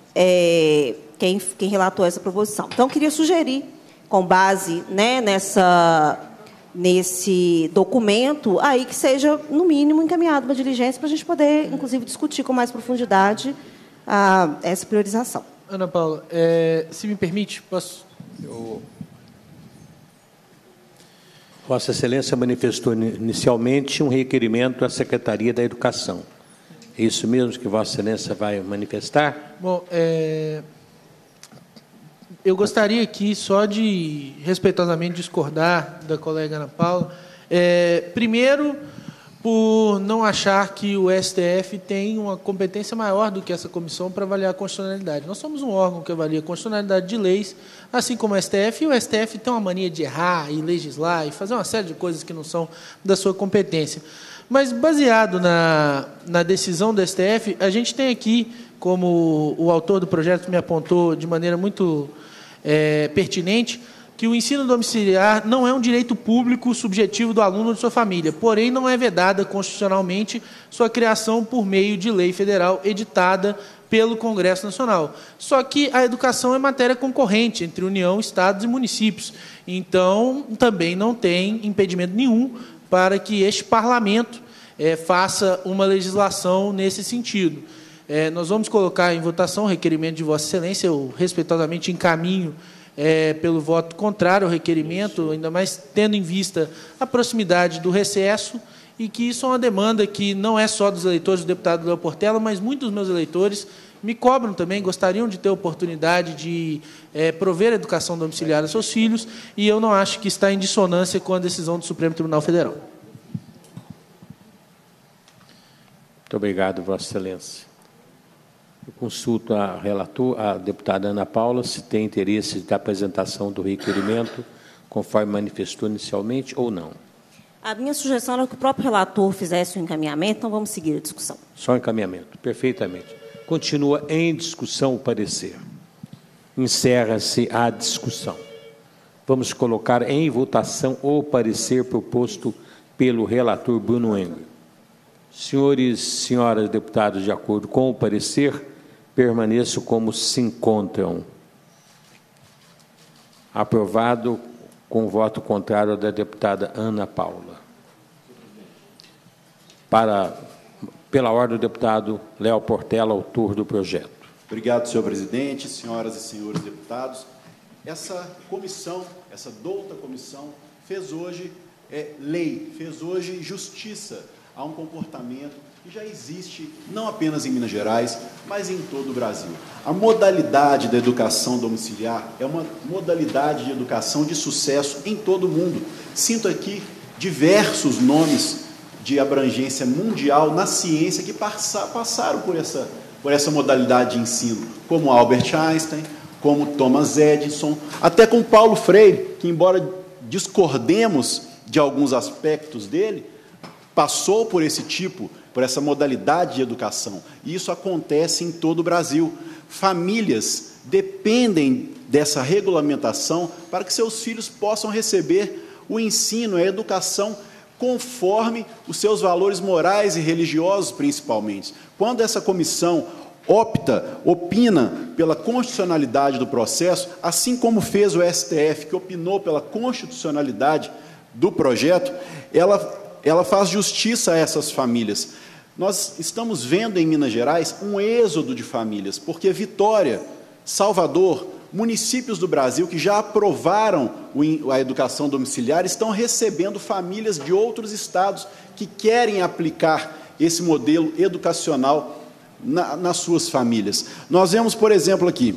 quem relatou essa proposição. Então, eu queria sugerir, com base, né, nesse documento, aí que seja, no mínimo, encaminhado uma diligência para a gente poder, inclusive, discutir com mais profundidade essa priorização. Ana Paula, se me permite, posso... Vossa Excelência manifestou inicialmente um requerimento à Secretaria da Educação. É isso mesmo que Vossa Excelência vai manifestar? Bom, eu gostaria aqui só de, respeitosamente, discordar da colega Ana Paula. Primeiro, por não achar que o STF tem uma competência maior do que essa comissão para avaliar a constitucionalidade. Nós somos um órgão que avalia a constitucionalidade de leis, assim como o STF, e o STF tem uma mania de errar e legislar e fazer uma série de coisas que não são da sua competência. Mas, baseado na decisão do STF, a gente tem aqui, como o autor do projeto me apontou de maneira muito pertinente, que o ensino domiciliar não é um direito público subjetivo do aluno ou de sua família, porém não é vedada constitucionalmente sua criação por meio de lei federal editada pelo Congresso Nacional. Só que a educação é matéria concorrente entre União, Estados e municípios. Então, também não tem impedimento nenhum para que este parlamento faça uma legislação nesse sentido. Nós vamos colocar em votação o requerimento de Vossa Excelência, eu respeitosamente encaminho pelo voto contrário ao requerimento, ainda mais tendo em vista a proximidade do recesso, e que isso é uma demanda que não é só dos eleitores do deputado Léo Portela, mas muitos dos meus eleitores me cobram também, gostariam de ter a oportunidade de prover a educação domiciliar aos seus filhos, e eu não acho que está em dissonância com a decisão do Supremo Tribunal Federal. Muito obrigado, Vossa Excelência. Eu consulto a deputada Ana Paula se tem interesse da apresentação do requerimento, conforme manifestou inicialmente, ou não. A minha sugestão era que o próprio relator fizesse o encaminhamento, então vamos seguir a discussão. Só encaminhamento, perfeitamente. Continua em discussão o parecer. Encerra-se a discussão. Vamos colocar em votação o parecer proposto pelo relator Bruno Engel. Senhores e senhoras deputados, de acordo com o parecer, permaneçam como se encontram. Aprovado com voto contrário da deputada Ana Paula. Pela ordem do deputado Léo Portela, autor do projeto. Obrigado, senhor presidente, senhoras e senhores deputados. Essa comissão, essa douta comissão, fez hoje lei, fez hoje justiça a um comportamento que já existe não apenas em Minas Gerais, mas em todo o Brasil. A modalidade da educação domiciliar é uma modalidade de educação de sucesso em todo o mundo. Sinto aqui diversos nomes de abrangência mundial na ciência que passaram por essa modalidade de ensino, como Albert Einstein, como Thomas Edison, até com Paulo Freire, que, embora discordemos de alguns aspectos dele, passou por essa modalidade de educação. E isso acontece em todo o Brasil. Famílias dependem dessa regulamentação para que seus filhos possam receber o ensino, a educação, conforme os seus valores morais e religiosos, principalmente. Quando essa comissão opina pela constitucionalidade do processo, assim como fez o STF, que opinou pela constitucionalidade do projeto, ela faz justiça a essas famílias. Nós estamos vendo em Minas Gerais um êxodo de famílias, porque Vitória, Salvador, municípios do Brasil que já aprovaram a educação domiciliar estão recebendo famílias de outros estados que querem aplicar esse modelo educacional nas suas famílias. Nós vemos, por exemplo, aqui,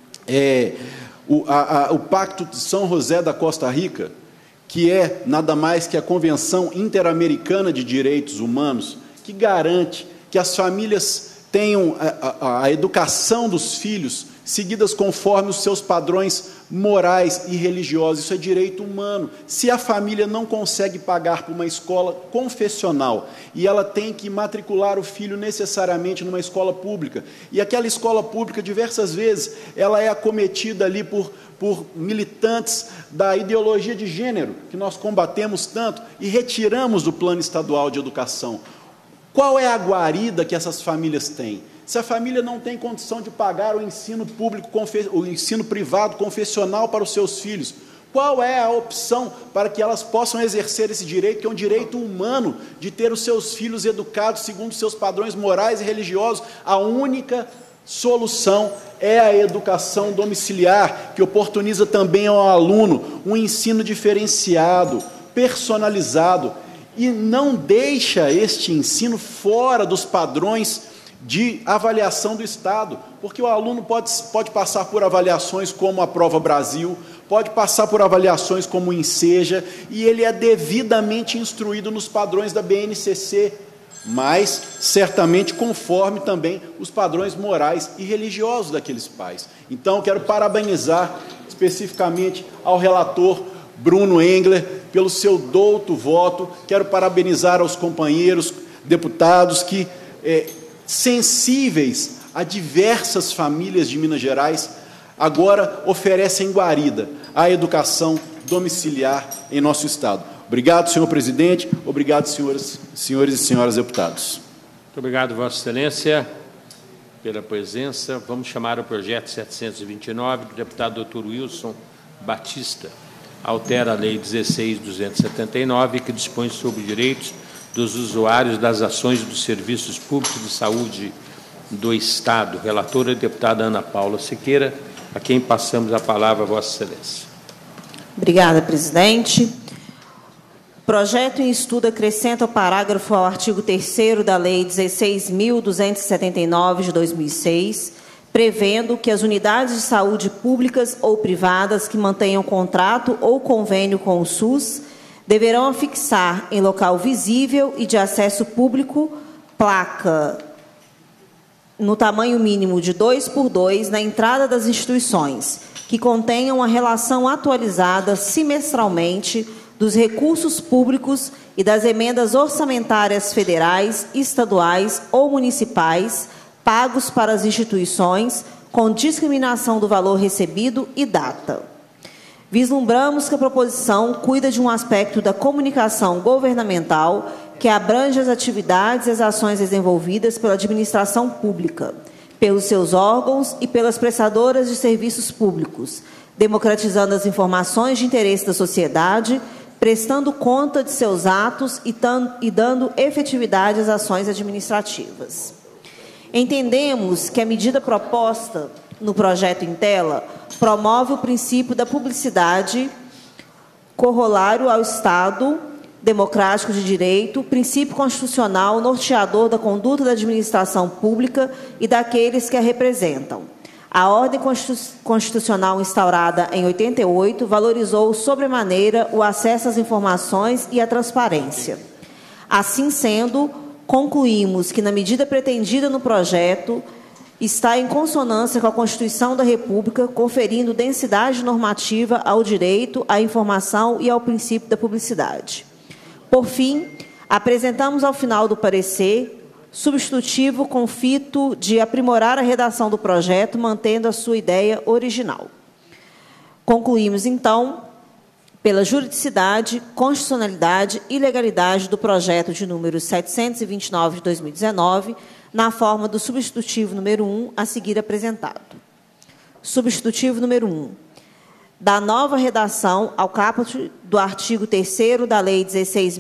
o Pacto de São José da Costa Rica, que é nada mais que a Convenção Interamericana de Direitos Humanos, que garante que as famílias tenham a educação dos filhos seguidas conforme os seus padrões morais e religiosos. Isso é direito humano. Se a família não consegue pagar por uma escola confessional e ela tem que matricular o filho necessariamente numa escola pública, e aquela escola pública, diversas vezes, ela é acometida ali por militantes da ideologia de gênero, que nós combatemos tanto e retiramos do plano estadual de educação. Qual é a guarida que essas famílias têm? Se a família não tem condição de pagar o ensino público, o ensino privado confessional para os seus filhos, qual é a opção para que elas possam exercer esse direito, que é um direito humano, de ter os seus filhos educados segundo os seus padrões morais e religiosos? A única solução é a educação domiciliar, que oportuniza também ao aluno um ensino diferenciado, personalizado e não deixa este ensino fora dos padrões de avaliação do Estado, porque o aluno pode passar por avaliações como a Prova Brasil, pode passar por avaliações como o INSEJA, e ele é devidamente instruído nos padrões da BNCC, mas certamente conforme também os padrões morais e religiosos daqueles pais. Então, quero parabenizar especificamente ao relator Bruno Engler pelo seu douto voto, quero parabenizar aos companheiros deputados que, sensíveis a diversas famílias de Minas Gerais, agora oferecem guarida à educação domiciliar em nosso Estado. Obrigado, senhor presidente. Obrigado, senhores e senhoras deputados. Muito obrigado, Vossa Excelência, pela presença. Vamos chamar o projeto 729 do deputado Dr. Wilson Batista. Altera a Lei 16.279, que dispõe sobre direitos dos usuários das ações dos serviços públicos de saúde do Estado. Relatora, a deputada Ana Paula Siqueira, a quem passamos a palavra, Vossa Excelência. Obrigada, presidente. Projeto em estudo acrescenta o parágrafo ao artigo 3º da Lei 16.279, de 2006, prevendo que as unidades de saúde públicas ou privadas que mantenham contrato ou convênio com o SUS deverão afixar em local visível e de acesso público placa no tamanho mínimo de 2x2 na entrada das instituições, que contenham a relação atualizada semestralmente dos recursos públicos e das emendas orçamentárias federais, estaduais ou municipais pagos para as instituições, com discriminação do valor recebido e data. Vislumbramos que a proposição cuida de um aspecto da comunicação governamental que abrange as atividades e as ações desenvolvidas pela administração pública, pelos seus órgãos e pelas prestadoras de serviços públicos, democratizando as informações de interesse da sociedade, prestando conta de seus atos e dando efetividade às ações administrativas. Entendemos que a medida proposta no projeto em tela promove o princípio da publicidade corolário ao Estado democrático de direito, princípio constitucional norteador da conduta da administração pública e daqueles que a representam. A ordem constitucional instaurada em 88 valorizou sobremaneira o acesso às informações e a transparência. Assim sendo, concluímos que, na medida pretendida no projeto, está em consonância com a Constituição da República, conferindo densidade normativa ao direito à informação e ao princípio da publicidade. Por fim, apresentamos ao final do parecer substitutivo com o fito de aprimorar a redação do projeto, mantendo a sua ideia original. Concluímos, então, pela juridicidade, constitucionalidade e legalidade do projeto de número 729 de 2019, na forma do substitutivo número 1 a seguir apresentado. Substitutivo número 1. Da nova redação ao caput do artigo 3º da Lei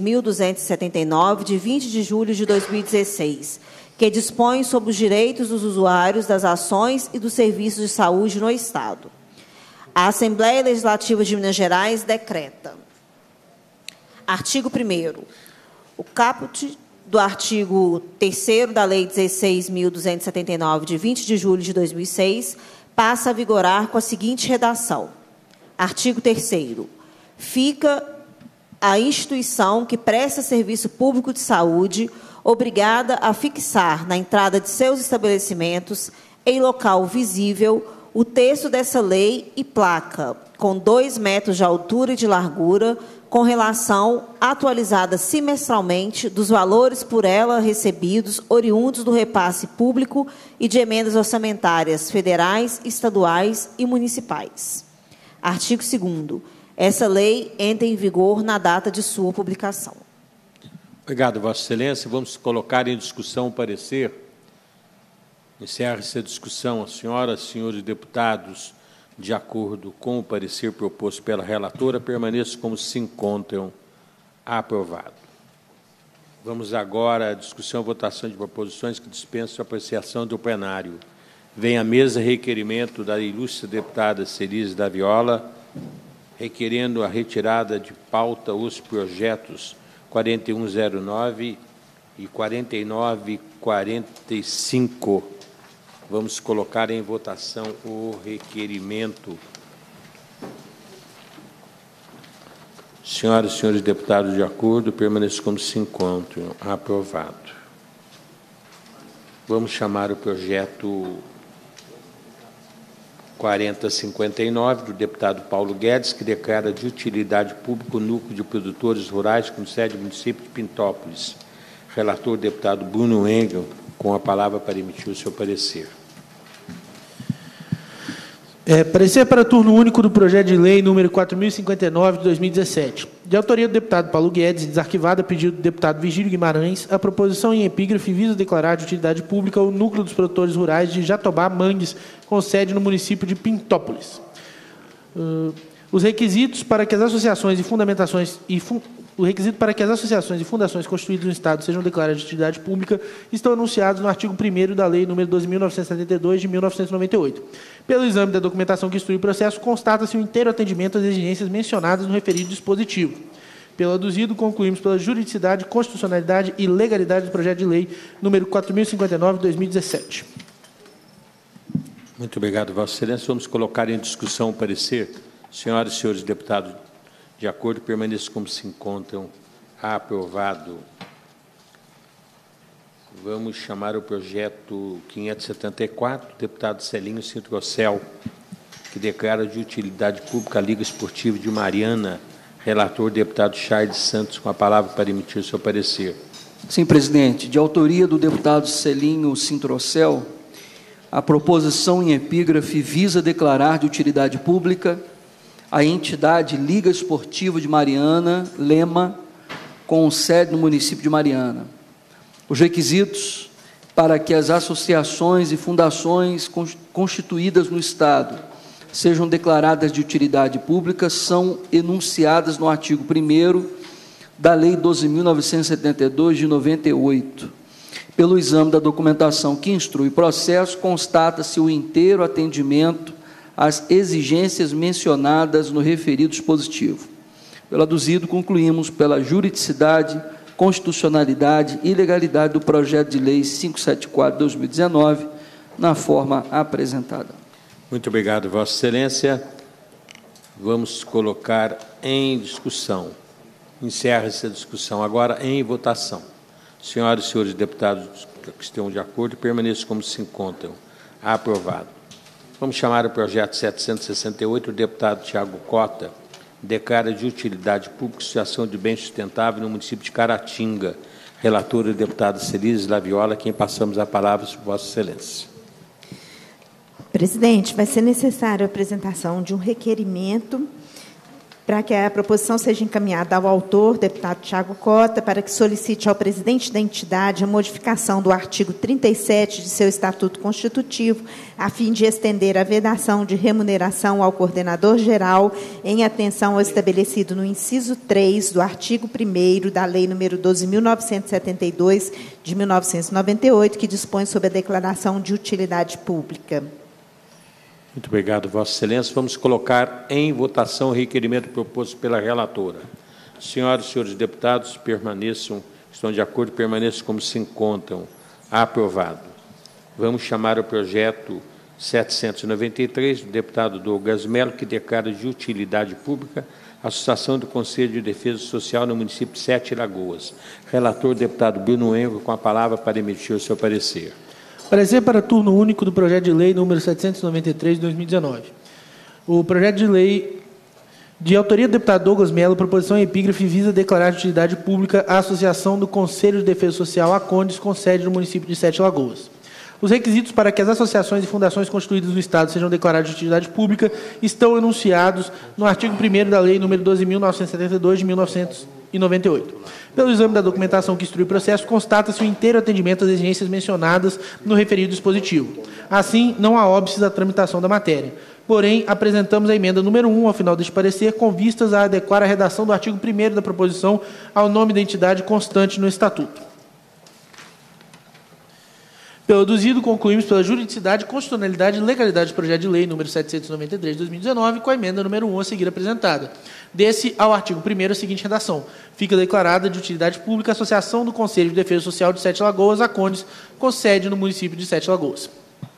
16.279, de 20 de julho de 2016, que dispõe sobre os direitos dos usuários das ações e dos serviços de saúde no Estado. A Assembleia Legislativa de Minas Gerais decreta. Artigo 1º. O caput do artigo 3º da Lei 16.279, de 20 de julho de 2006, passa a vigorar com a seguinte redação. Artigo 3º. Fica a instituição que presta serviço público de saúde obrigada a fixar na entrada de seus estabelecimentos, em local visível, o texto dessa lei e placa, com 2 metros de altura e de largura, com relação atualizada semestralmente dos valores por ela recebidos, oriundos do repasse público e de emendas orçamentárias federais, estaduais e municipais. Artigo 2º. Essa lei entra em vigor na data de sua publicação. Obrigado, Vossa Excelência. Vamos colocar em discussão o parecer. Encerra-se a discussão. As senhoras e senhores deputados, de acordo com o parecer proposto pela relatora, permaneçam como se encontram. Aprovado. Vamos agora à discussão e votação de proposições que dispensam a apreciação do plenário. Vem à mesa requerimento da ilustre deputada Cerise da Viola, requerendo a retirada de pauta os projetos 4109 e 4945. Vamos colocar em votação o requerimento. Senhoras e senhores deputados, de acordo, permaneçam como se encontram. Aprovado. Vamos chamar o projeto 4059, do deputado Paulo Guedes, que declara de utilidade pública o núcleo de produtores rurais com sede no município de Pintópolis. Relator, o deputado Bruno Engel, com a palavra para emitir o seu parecer. Parecer para turno único do projeto de lei número 4059 de 2017. De autoria do deputado Paulo Guedes, desarquivada a pedido do deputado Virgílio Guimarães, a proposição em epígrafe visa declarar de utilidade pública o núcleo dos produtores rurais de Jatobá Mangues, com sede no município de Pintópolis. Os requisitos para que as associações e fundações constituídas no Estado sejam declaradas de utilidade pública estão anunciados no artigo 1º da Lei nº 12.972, de 1998. Pelo exame da documentação que instrui o processo, constata-se o inteiro atendimento às exigências mencionadas no referido dispositivo. Pelo aduzido, concluímos pela juridicidade, constitucionalidade e legalidade do projeto de lei número 4059, de 2017. Muito obrigado, Vossa Excelência. Vamos colocar em discussão o parecer. Senhoras e senhores deputados, de acordo, permaneçam como se encontram. Aprovado. Vamos chamar o projeto 574, do deputado Celinho Sintrocel, que declara de utilidade pública a Liga Esportiva de Mariana. Relator, deputado Charles Santos, com a palavra para emitir o seu parecer. Sim, presidente. De autoria do deputado Celinho Sintrocel, a proposição em epígrafe visa declarar de utilidade pública a entidade Liga Esportiva de Mariana, Lema, com sede no município de Mariana. Os requisitos para que as associações e fundações constituídas no Estado sejam declaradas de utilidade pública são enunciadas no artigo 1º da Lei 12.972, de 98. Pelo exame da documentação que instrui o processo, constata-se o inteiro atendimento às exigências mencionadas no referido dispositivo. Pelo aduzido, concluímos pela juridicidade, constitucionalidade e legalidade do projeto de lei 574 de 2019, na forma apresentada. Muito obrigado, Vossa Excelência. Vamos colocar em discussão. Encerra-se a discussão. Agora, em votação. Senhoras e senhores deputados que estão de acordo, permaneçam como se encontram. Aprovado. Vamos chamar o projeto 768, o deputado Tiago Cota, declara de utilidade pública situação de bem sustentável no município de Caratinga. Relator, o deputado Celis Laviola, quem passamos a palavra, Vossa Excelência. Presidente, vai ser necessário a apresentação de um requerimento para que a proposição seja encaminhada ao autor, deputado Tiago Cota, para que solicite ao presidente da entidade a modificação do artigo 37 de seu Estatuto Constitutivo, a fim de estender a vedação de remuneração ao coordenador-geral, em atenção ao estabelecido no inciso 3 do artigo 1º da Lei nº 12.972, de 1998, que dispõe sobre a declaração de utilidade pública. Muito obrigado, Vossa Excelência. Vamos colocar em votação o requerimento proposto pela relatora. Senhoras e senhores deputados, permaneçam, estão de acordo, permaneçam como se encontram. Aprovado. Vamos chamar o projeto 793, do deputado Douglas Melo, que declara de utilidade pública a Associação do Conselho de Defesa Social no município de Sete Lagoas. Relator, deputado Bruno Engel, com a palavra para emitir o seu parecer. Parecer para turno único do projeto de lei número 793, de 2019. O projeto de lei, de autoria do deputado Douglas Melo, proposição em epígrafe, visa declarar de utilidade pública a Associação do Conselho de Defesa Social Acondes, com sede no município de Sete Lagoas. Os requisitos para que as associações e fundações constituídas no Estado sejam declaradas de utilidade pública estão enunciados no artigo 1º da Lei nº 12.972, de 1998. Pelo exame da documentação que instrui o processo, constata-se o inteiro atendimento às exigências mencionadas no referido dispositivo. Assim, não há óbices à tramitação da matéria. Porém, apresentamos a emenda número 1 ao final deste parecer, com vistas a adequar a redação do artigo 1º da proposição ao nome da entidade constante no Estatuto. Produzido, concluímos pela juridicidade, constitucionalidade e legalidade do projeto de lei número 793 de 2019, com a emenda número 1 a seguir apresentada. Desse ao artigo 1º, a seguinte redação. Fica declarada de utilidade pública a Associação do Conselho de Defesa Social de Sete Lagoas, ACONDES, com sede no município de Sete Lagoas.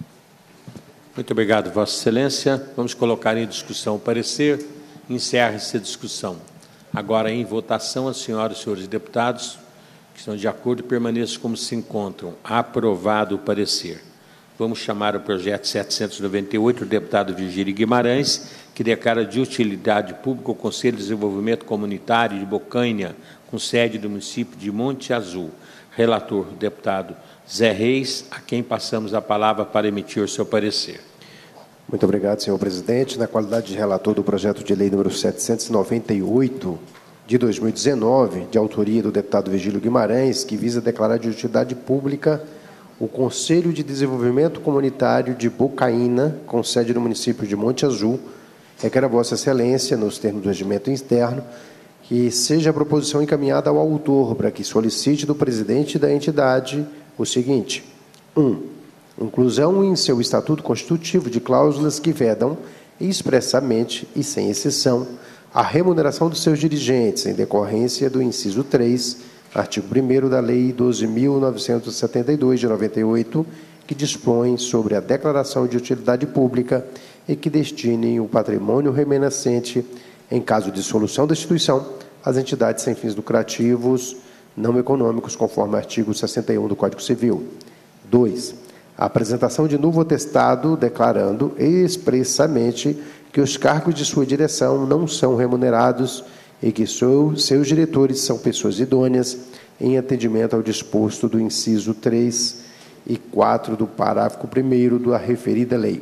Muito obrigado, Vossa Excelência. Vamos colocar em discussão o parecer. Encerra-se a discussão. Agora, em votação, as senhoras e senhores deputados que estão de acordo permaneçam como se encontram. Aprovado o parecer. Vamos chamar o projeto 798, do deputado Virgílio Guimarães, que declara de utilidade pública o Conselho de Desenvolvimento Comunitário de Bocaina, com sede do município de Monte Azul. Relator, o deputado Zé Reis, a quem passamos a palavra para emitir o seu parecer. Muito obrigado, senhor presidente. Na qualidade de relator do projeto de lei número 798, de 2019, de autoria do deputado Virgílio Guimarães, que visa declarar de utilidade pública o Conselho de Desenvolvimento Comunitário de Bocaina, com sede no município de Monte Azul, requer a Vossa Excelência, nos termos do regimento interno, que seja a proposição encaminhada ao autor para que solicite do presidente da entidade o seguinte: 1. Inclusão em seu estatuto constitutivo de cláusulas que vedam expressamente e sem exceção a remuneração dos seus dirigentes, em decorrência do inciso 3, artigo 1º da Lei 12.972, de 98, que dispõe sobre a declaração de utilidade pública e que destinem o patrimônio remanescente, em caso de dissolução da instituição, às entidades sem fins lucrativos não econômicos, conforme o artigo 61 do Código Civil. 2. A apresentação de novo atestado declarando expressamente que os cargos de sua direção não são remunerados e que seus diretores são pessoas idôneas, em atendimento ao disposto do inciso 3 e 4 do parágrafo 1º da referida lei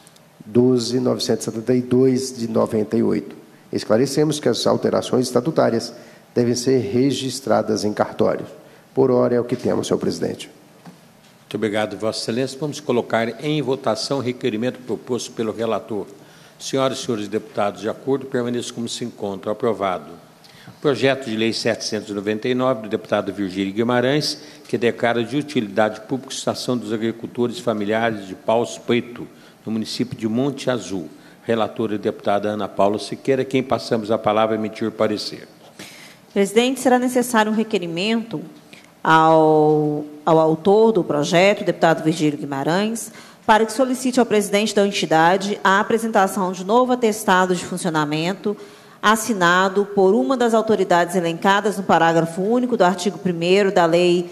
12.972, de 98. Esclarecemos que as alterações estatutárias devem ser registradas em cartórios. Por hora é o que temos, senhor presidente. Muito obrigado, Vossa Excelência. Vamos colocar em votação o requerimento proposto pelo relator. Senhoras e senhores deputados, de acordo, permaneçam como se encontram. Aprovado. Projeto de lei 799, do deputado Virgílio Guimarães, que declara de utilidade pública a Associação dos Agricultores Familiares de Paus Preto, no município de Monte Azul. Relatora, a deputada Ana Paula Siqueira, quem passamos a palavra a emitir o parecer. Presidente, será necessário um requerimento ao autor do projeto, o deputado Virgílio Guimarães, para que solicite ao presidente da entidade a apresentação de novo atestado de funcionamento assinado por uma das autoridades elencadas no parágrafo único do artigo 1º da Lei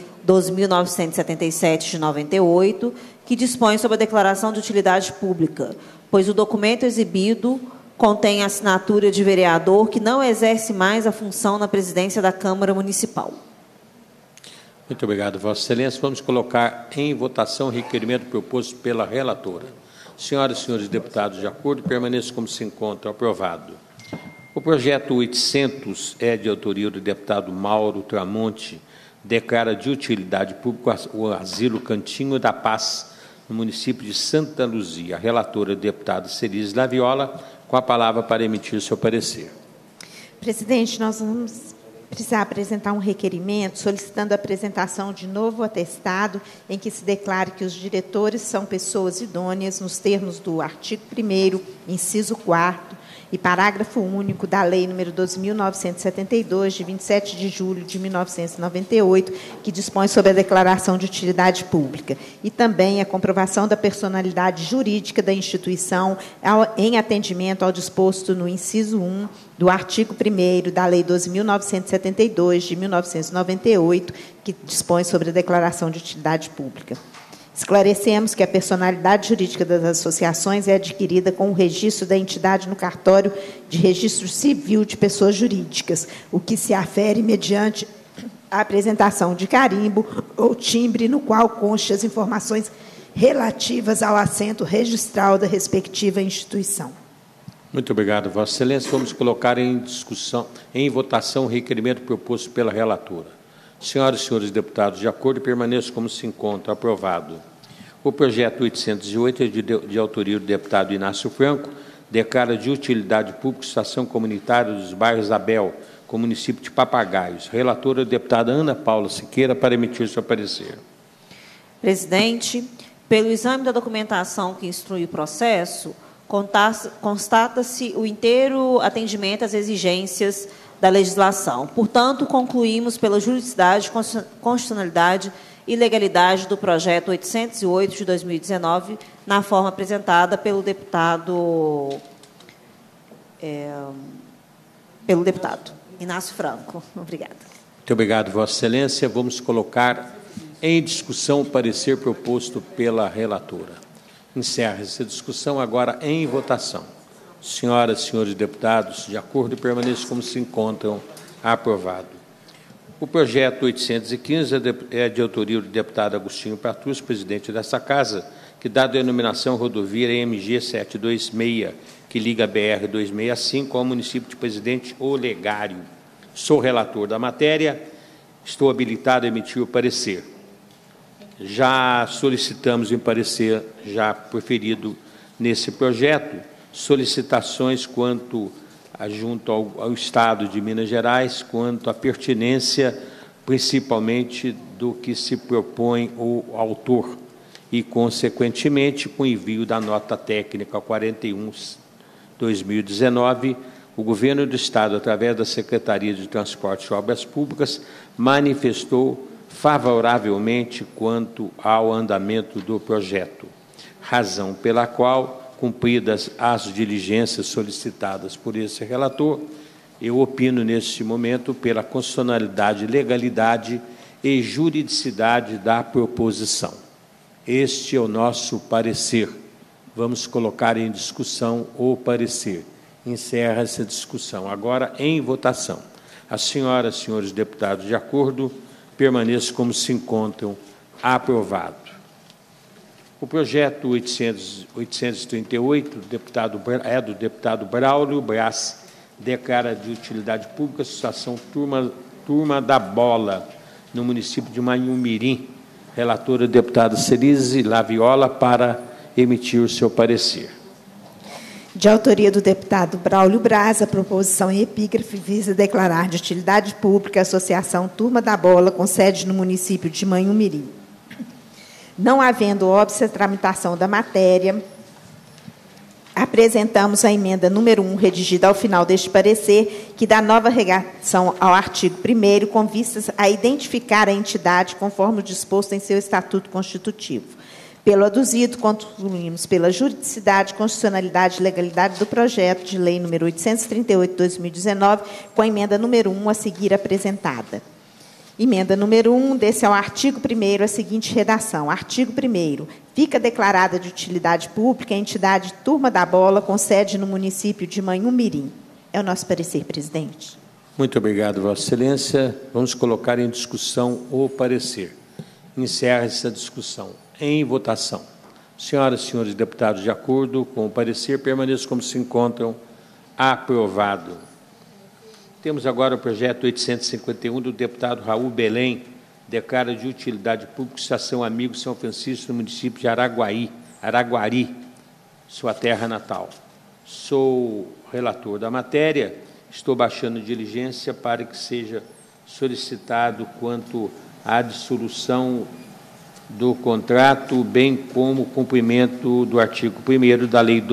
12.977, de 98, que dispõe sobre a declaração de utilidade pública, pois o documento exibido contém a assinatura de vereador que não exerce mais a função na presidência da Câmara Municipal. Muito obrigado, Vossa Excelência. Vamos colocar em votação o requerimento proposto pela relatora. Senhoras e senhores deputados, de acordo, permaneçam como se encontram. Aprovado. O projeto 800 é de autoria do deputado Mauro Tramonte, declara de utilidade pública o Asilo Cantinho da Paz, no município de Santa Luzia. A relatora, a deputada Cerise Laviola, com a palavra para emitir seu parecer. Presidente, nós vamos precisar apresentar um requerimento solicitando a apresentação de novo atestado em que se declare que os diretores são pessoas idôneas nos termos do artigo 1º, inciso 4º e parágrafo único da Lei nº 12.972, de 27 de julho de 1998, que dispõe sobre a declaração de utilidade pública, e também a comprovação da personalidade jurídica da instituição em atendimento ao disposto no inciso 1 do artigo 1º da Lei 12.972, de 1998, que dispõe sobre a declaração de utilidade pública. Esclarecemos que a personalidade jurídica das associações é adquirida com o registro da entidade no cartório de registro civil de pessoas jurídicas, o que se afere mediante a apresentação de carimbo ou timbre no qual constam as informações relativas ao assento registral da respectiva instituição. Muito obrigado, Vossa Excelência. Vamos colocar em discussão, em votação, o requerimento proposto pela relatora. Senhoras e senhores deputados, de acordo, permaneçam como se encontra. Aprovado. O projeto 808 é de autoria do deputado Inácio Franco, declara de utilidade pública a Associação Comunitária dos Bairros Abel, com o município de Papagaios. Relatora, a deputada Ana Paula Siqueira, para emitir seu parecer. Presidente, pelo exame da documentação que instrui o processo, constata-se o inteiro atendimento às exigências da legislação. Portanto, concluímos pela juridicidade, constitucionalidade e legalidade do projeto 808 de 2019, na forma apresentada pelo deputado Inácio Franco. Obrigada. Muito obrigado, Vossa Excelência. Vamos colocar em discussão o parecer proposto pela relatora. Encerra essa discussão agora em votação. Senhoras e senhores deputados, de acordo, permaneçam como se encontram. Aprovado. O projeto 815 é de autoria do deputado Agostinho Patrus, presidente dessa Casa, que dá a denominação rodovia MG 726, que liga a BR 265 ao município de Presidente Olegário. Sou relator da matéria, estou habilitado a emitir o parecer. Já solicitamos em parecer já proferido nesse projeto solicitações quanto junto ao Estado de Minas Gerais, quanto à pertinência, principalmente, do que se propõe o autor e, consequentemente, com o envio da nota técnica 41/2019, o Governo do Estado, através da Secretaria de Transportes e Obras Públicas, manifestou favoravelmente quanto ao andamento do projeto, razão pela qual, cumpridas as diligências solicitadas por esse relator, eu opino, neste momento, pela constitucionalidade, legalidade e juridicidade da proposição. Este é o nosso parecer. Vamos colocar em discussão o parecer. Encerra essa discussão. Agora, em votação. As senhoras e senhores deputados, de acordo, permaneçam como se encontram. Aprovado. O projeto 838 do deputado Braulio Braz, declara de utilidade pública a Associação Turma da Bola, no município de Manhumirim. Relatora, deputada Cerise Laviola, para emitir o seu parecer. De autoria do deputado Braulio Braz, a proposição em epígrafe visa declarar de utilidade pública a Associação Turma da Bola, com sede no município de Manhumirim. Não havendo óbice a tramitação da matéria, apresentamos a emenda número 1, redigida ao final deste parecer, que dá nova redação ao artigo 1º, com vistas a identificar a entidade conforme o disposto em seu estatuto constitutivo. Pelo aduzido, concluímos pela juridicidade, constitucionalidade e legalidade do projeto de lei número 838 de 2019, com a emenda número 1 a seguir apresentada. Emenda número 1, desse ao artigo 1º, a seguinte redação. Artigo 1º. Fica declarada de utilidade pública a entidade Turma da Bola, com sede no município de Manhumirim. É o nosso parecer, presidente. Muito obrigado, Vossa Excelência. Vamos colocar em discussão o parecer. Encerra essa discussão. Em votação. Senhoras e senhores deputados, de acordo com o parecer, permaneçam como se encontram. Aprovado. Temos agora o projeto 851 do deputado Raul Belém, declara de utilidade pública Estação Amigo São Francisco, no município de Araguari, sua terra natal. Sou relator da matéria, estou baixando diligência para que seja solicitado quanto à dissolução do contrato, bem como o cumprimento do artigo 1º da Lei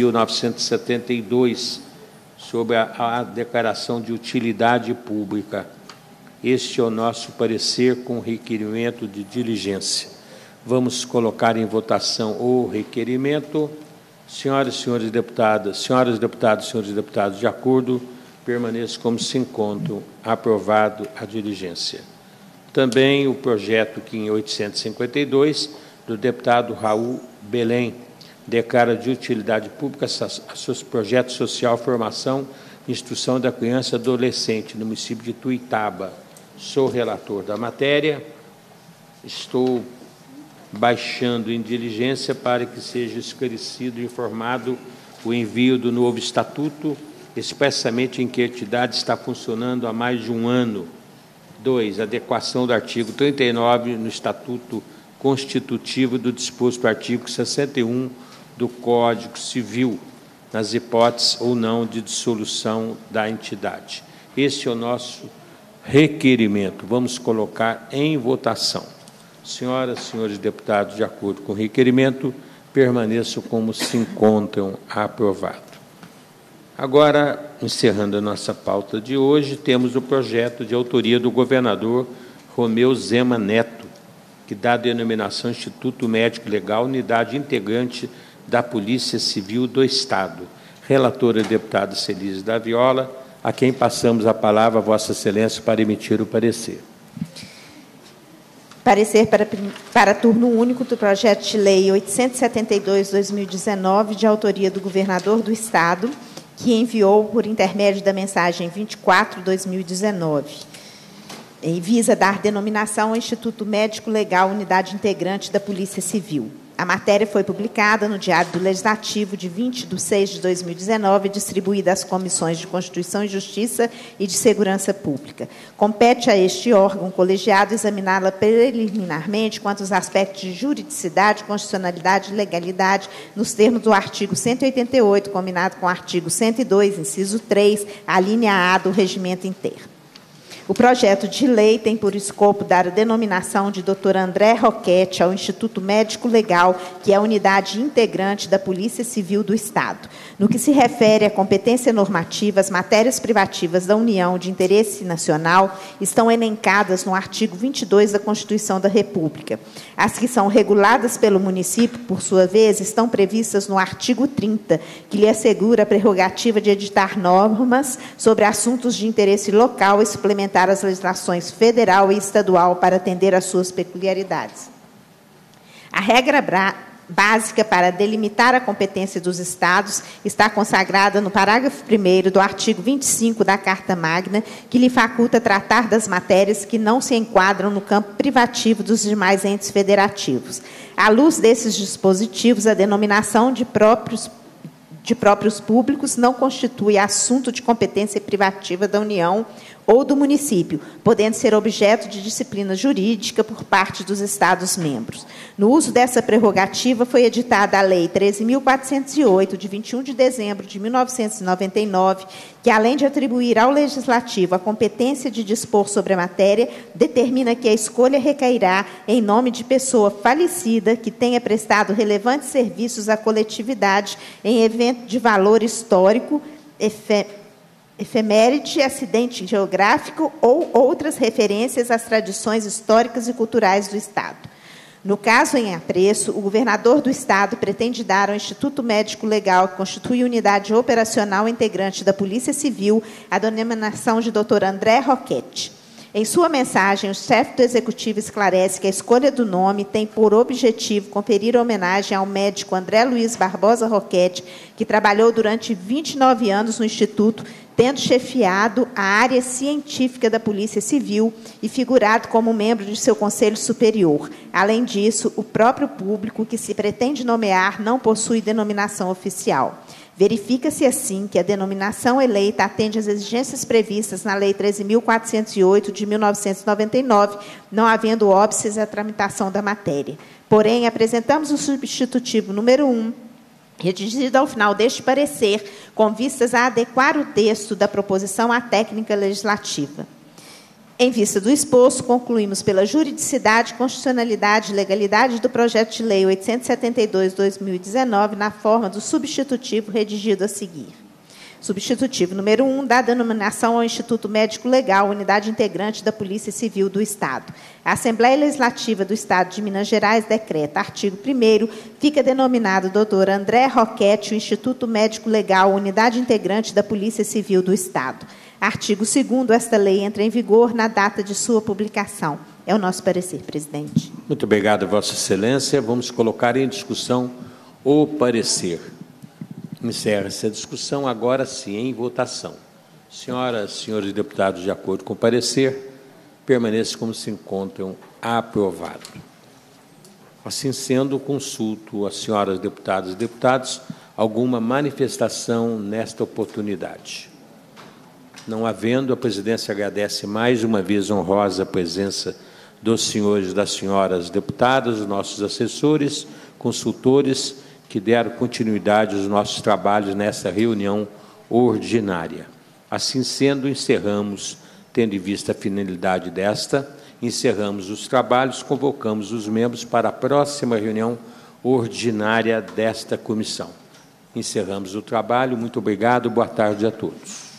12.972, sobre a declaração de utilidade pública. Este é o nosso parecer com requerimento de diligência. Vamos colocar em votação o requerimento. Senhoras e senhores deputados, senhores deputados, de acordo, permaneçam como se encontram. Aprovado a diligência. Também o projeto 852, do deputado Raul Belém, declara de utilidade pública seus projetos social, formação e instrução da criança e adolescente no município de Tuitaba. Sou relator da matéria, estou baixando em diligência para que seja esclarecido e informado o envio do novo estatuto, expressamente em que a entidade está funcionando há mais de um ano. 2. Adequação do artigo 39 no estatuto constitutivo do disposto do artigo 61 do Código Civil, nas hipóteses ou não de dissolução da entidade. Este é o nosso requerimento. Vamos colocar em votação. Senhoras e senhores deputados, de acordo com o requerimento, permaneçam como se encontram. Aprovado. Agora, encerrando a nossa pauta de hoje, temos o projeto de autoria do governador Romeu Zema Neto, que dá a denominação Instituto Médico Legal, unidade integrante da Polícia Civil do Estado. Relatora, deputada Celise da Viola, a quem passamos a palavra, Vossa Excelência, para emitir o parecer. Parecer para turno único do projeto de lei 872/2019, de autoria do governador do Estado, que enviou por intermédio da mensagem 24/2019, e visa dar denominação ao Instituto Médico Legal, unidade integrante da Polícia Civil. A matéria foi publicada no Diário do Legislativo de 20/6/2019 e distribuída às comissões de Constituição e Justiça e de Segurança Pública. Compete a este órgão colegiado examiná-la preliminarmente quanto aos aspectos de juridicidade, constitucionalidade e legalidade, nos termos do artigo 188, combinado com o artigo 102, inciso 3, a linha A do Regimento Interno. O projeto de lei tem por escopo dar a denominação de Dr. André Roquette ao Instituto Médico Legal, que é a unidade integrante da Polícia Civil do Estado. No que se refere à competência normativa, as matérias privativas da União de interesse nacional estão elencadas no artigo 22 da Constituição da República. As que são reguladas pelo município, por sua vez, estão previstas no artigo 30, que lhe assegura a prerrogativa de editar normas sobre assuntos de interesse local e suplementar as legislações federal e estadual para atender às suas peculiaridades. A regra básica para delimitar a competência dos Estados está consagrada no parágrafo 1º do artigo 25 da Carta Magna, que lhe faculta tratar das matérias que não se enquadram no campo privativo dos demais entes federativos. À luz desses dispositivos, a denominação de próprios públicos não constitui assunto de competência privativa da União ou do município, podendo ser objeto de disciplina jurídica por parte dos Estados-membros. No uso dessa prerrogativa, foi editada a Lei 13.408, de 21 de dezembro de 1999, que, além de atribuir ao Legislativo a competência de dispor sobre a matéria, determina que a escolha recairá em nome de pessoa falecida que tenha prestado relevantes serviços à coletividade em evento de valor histórico, efeméride, acidente geográfico ou outras referências às tradições históricas e culturais do Estado. No caso em apreço, o governador do Estado pretende dar ao Instituto Médico Legal, que constitui unidade operacional integrante da Polícia Civil, a denominação de Dr. André Roquette. Em sua mensagem, o chefe do Executivo esclarece que a escolha do nome tem por objetivo conferir homenagem ao médico André Luiz Barbosa Roquette, que trabalhou durante 29 anos no Instituto, tendo chefiado a área científica da Polícia Civil e figurado como membro de seu Conselho Superior. Além disso, o próprio público que se pretende nomear não possui denominação oficial. Verifica-se, assim, que a denominação eleita atende às exigências previstas na Lei 13.408, de 1999, não havendo óbices à tramitação da matéria. Porém, apresentamos o substitutivo número 1, redigido ao final deste parecer, com vistas a adequar o texto da proposição à técnica legislativa. Em vista do exposto, concluímos pela juridicidade, constitucionalidade e legalidade do projeto de lei 872/2019, na forma do substitutivo redigido a seguir. Substitutivo número 1, dá denominação ao Instituto Médico Legal, unidade integrante da Polícia Civil do Estado. A Assembleia Legislativa do Estado de Minas Gerais decreta, artigo 1º, fica denominado Dr. André Roquette, o Instituto Médico Legal, unidade integrante da Polícia Civil do Estado. Artigo 2º, esta lei entra em vigor na data de sua publicação. É o nosso parecer, presidente. Muito obrigado, Vossa Excelência. Vamos colocar em discussão o parecer. Encerra-se a discussão, agora sim, em votação. Senhoras e senhores deputados, de acordo com o parecer, permaneçam como se encontram. Aprovado. Assim sendo, consulto as senhoras deputadas e deputados alguma manifestação nesta oportunidade. Não havendo, a presidência agradece mais uma vez a honrosa presença dos senhores e das senhoras deputadas, os nossos assessores, consultores, que deram continuidade aos nossos trabalhos nessa reunião ordinária. Assim sendo, encerramos, tendo em vista a finalidade desta encerramos os trabalhos, convocamos os membros para a próxima reunião ordinária desta comissão. Encerramos o trabalho. Muito obrigado. Boa tarde a todos.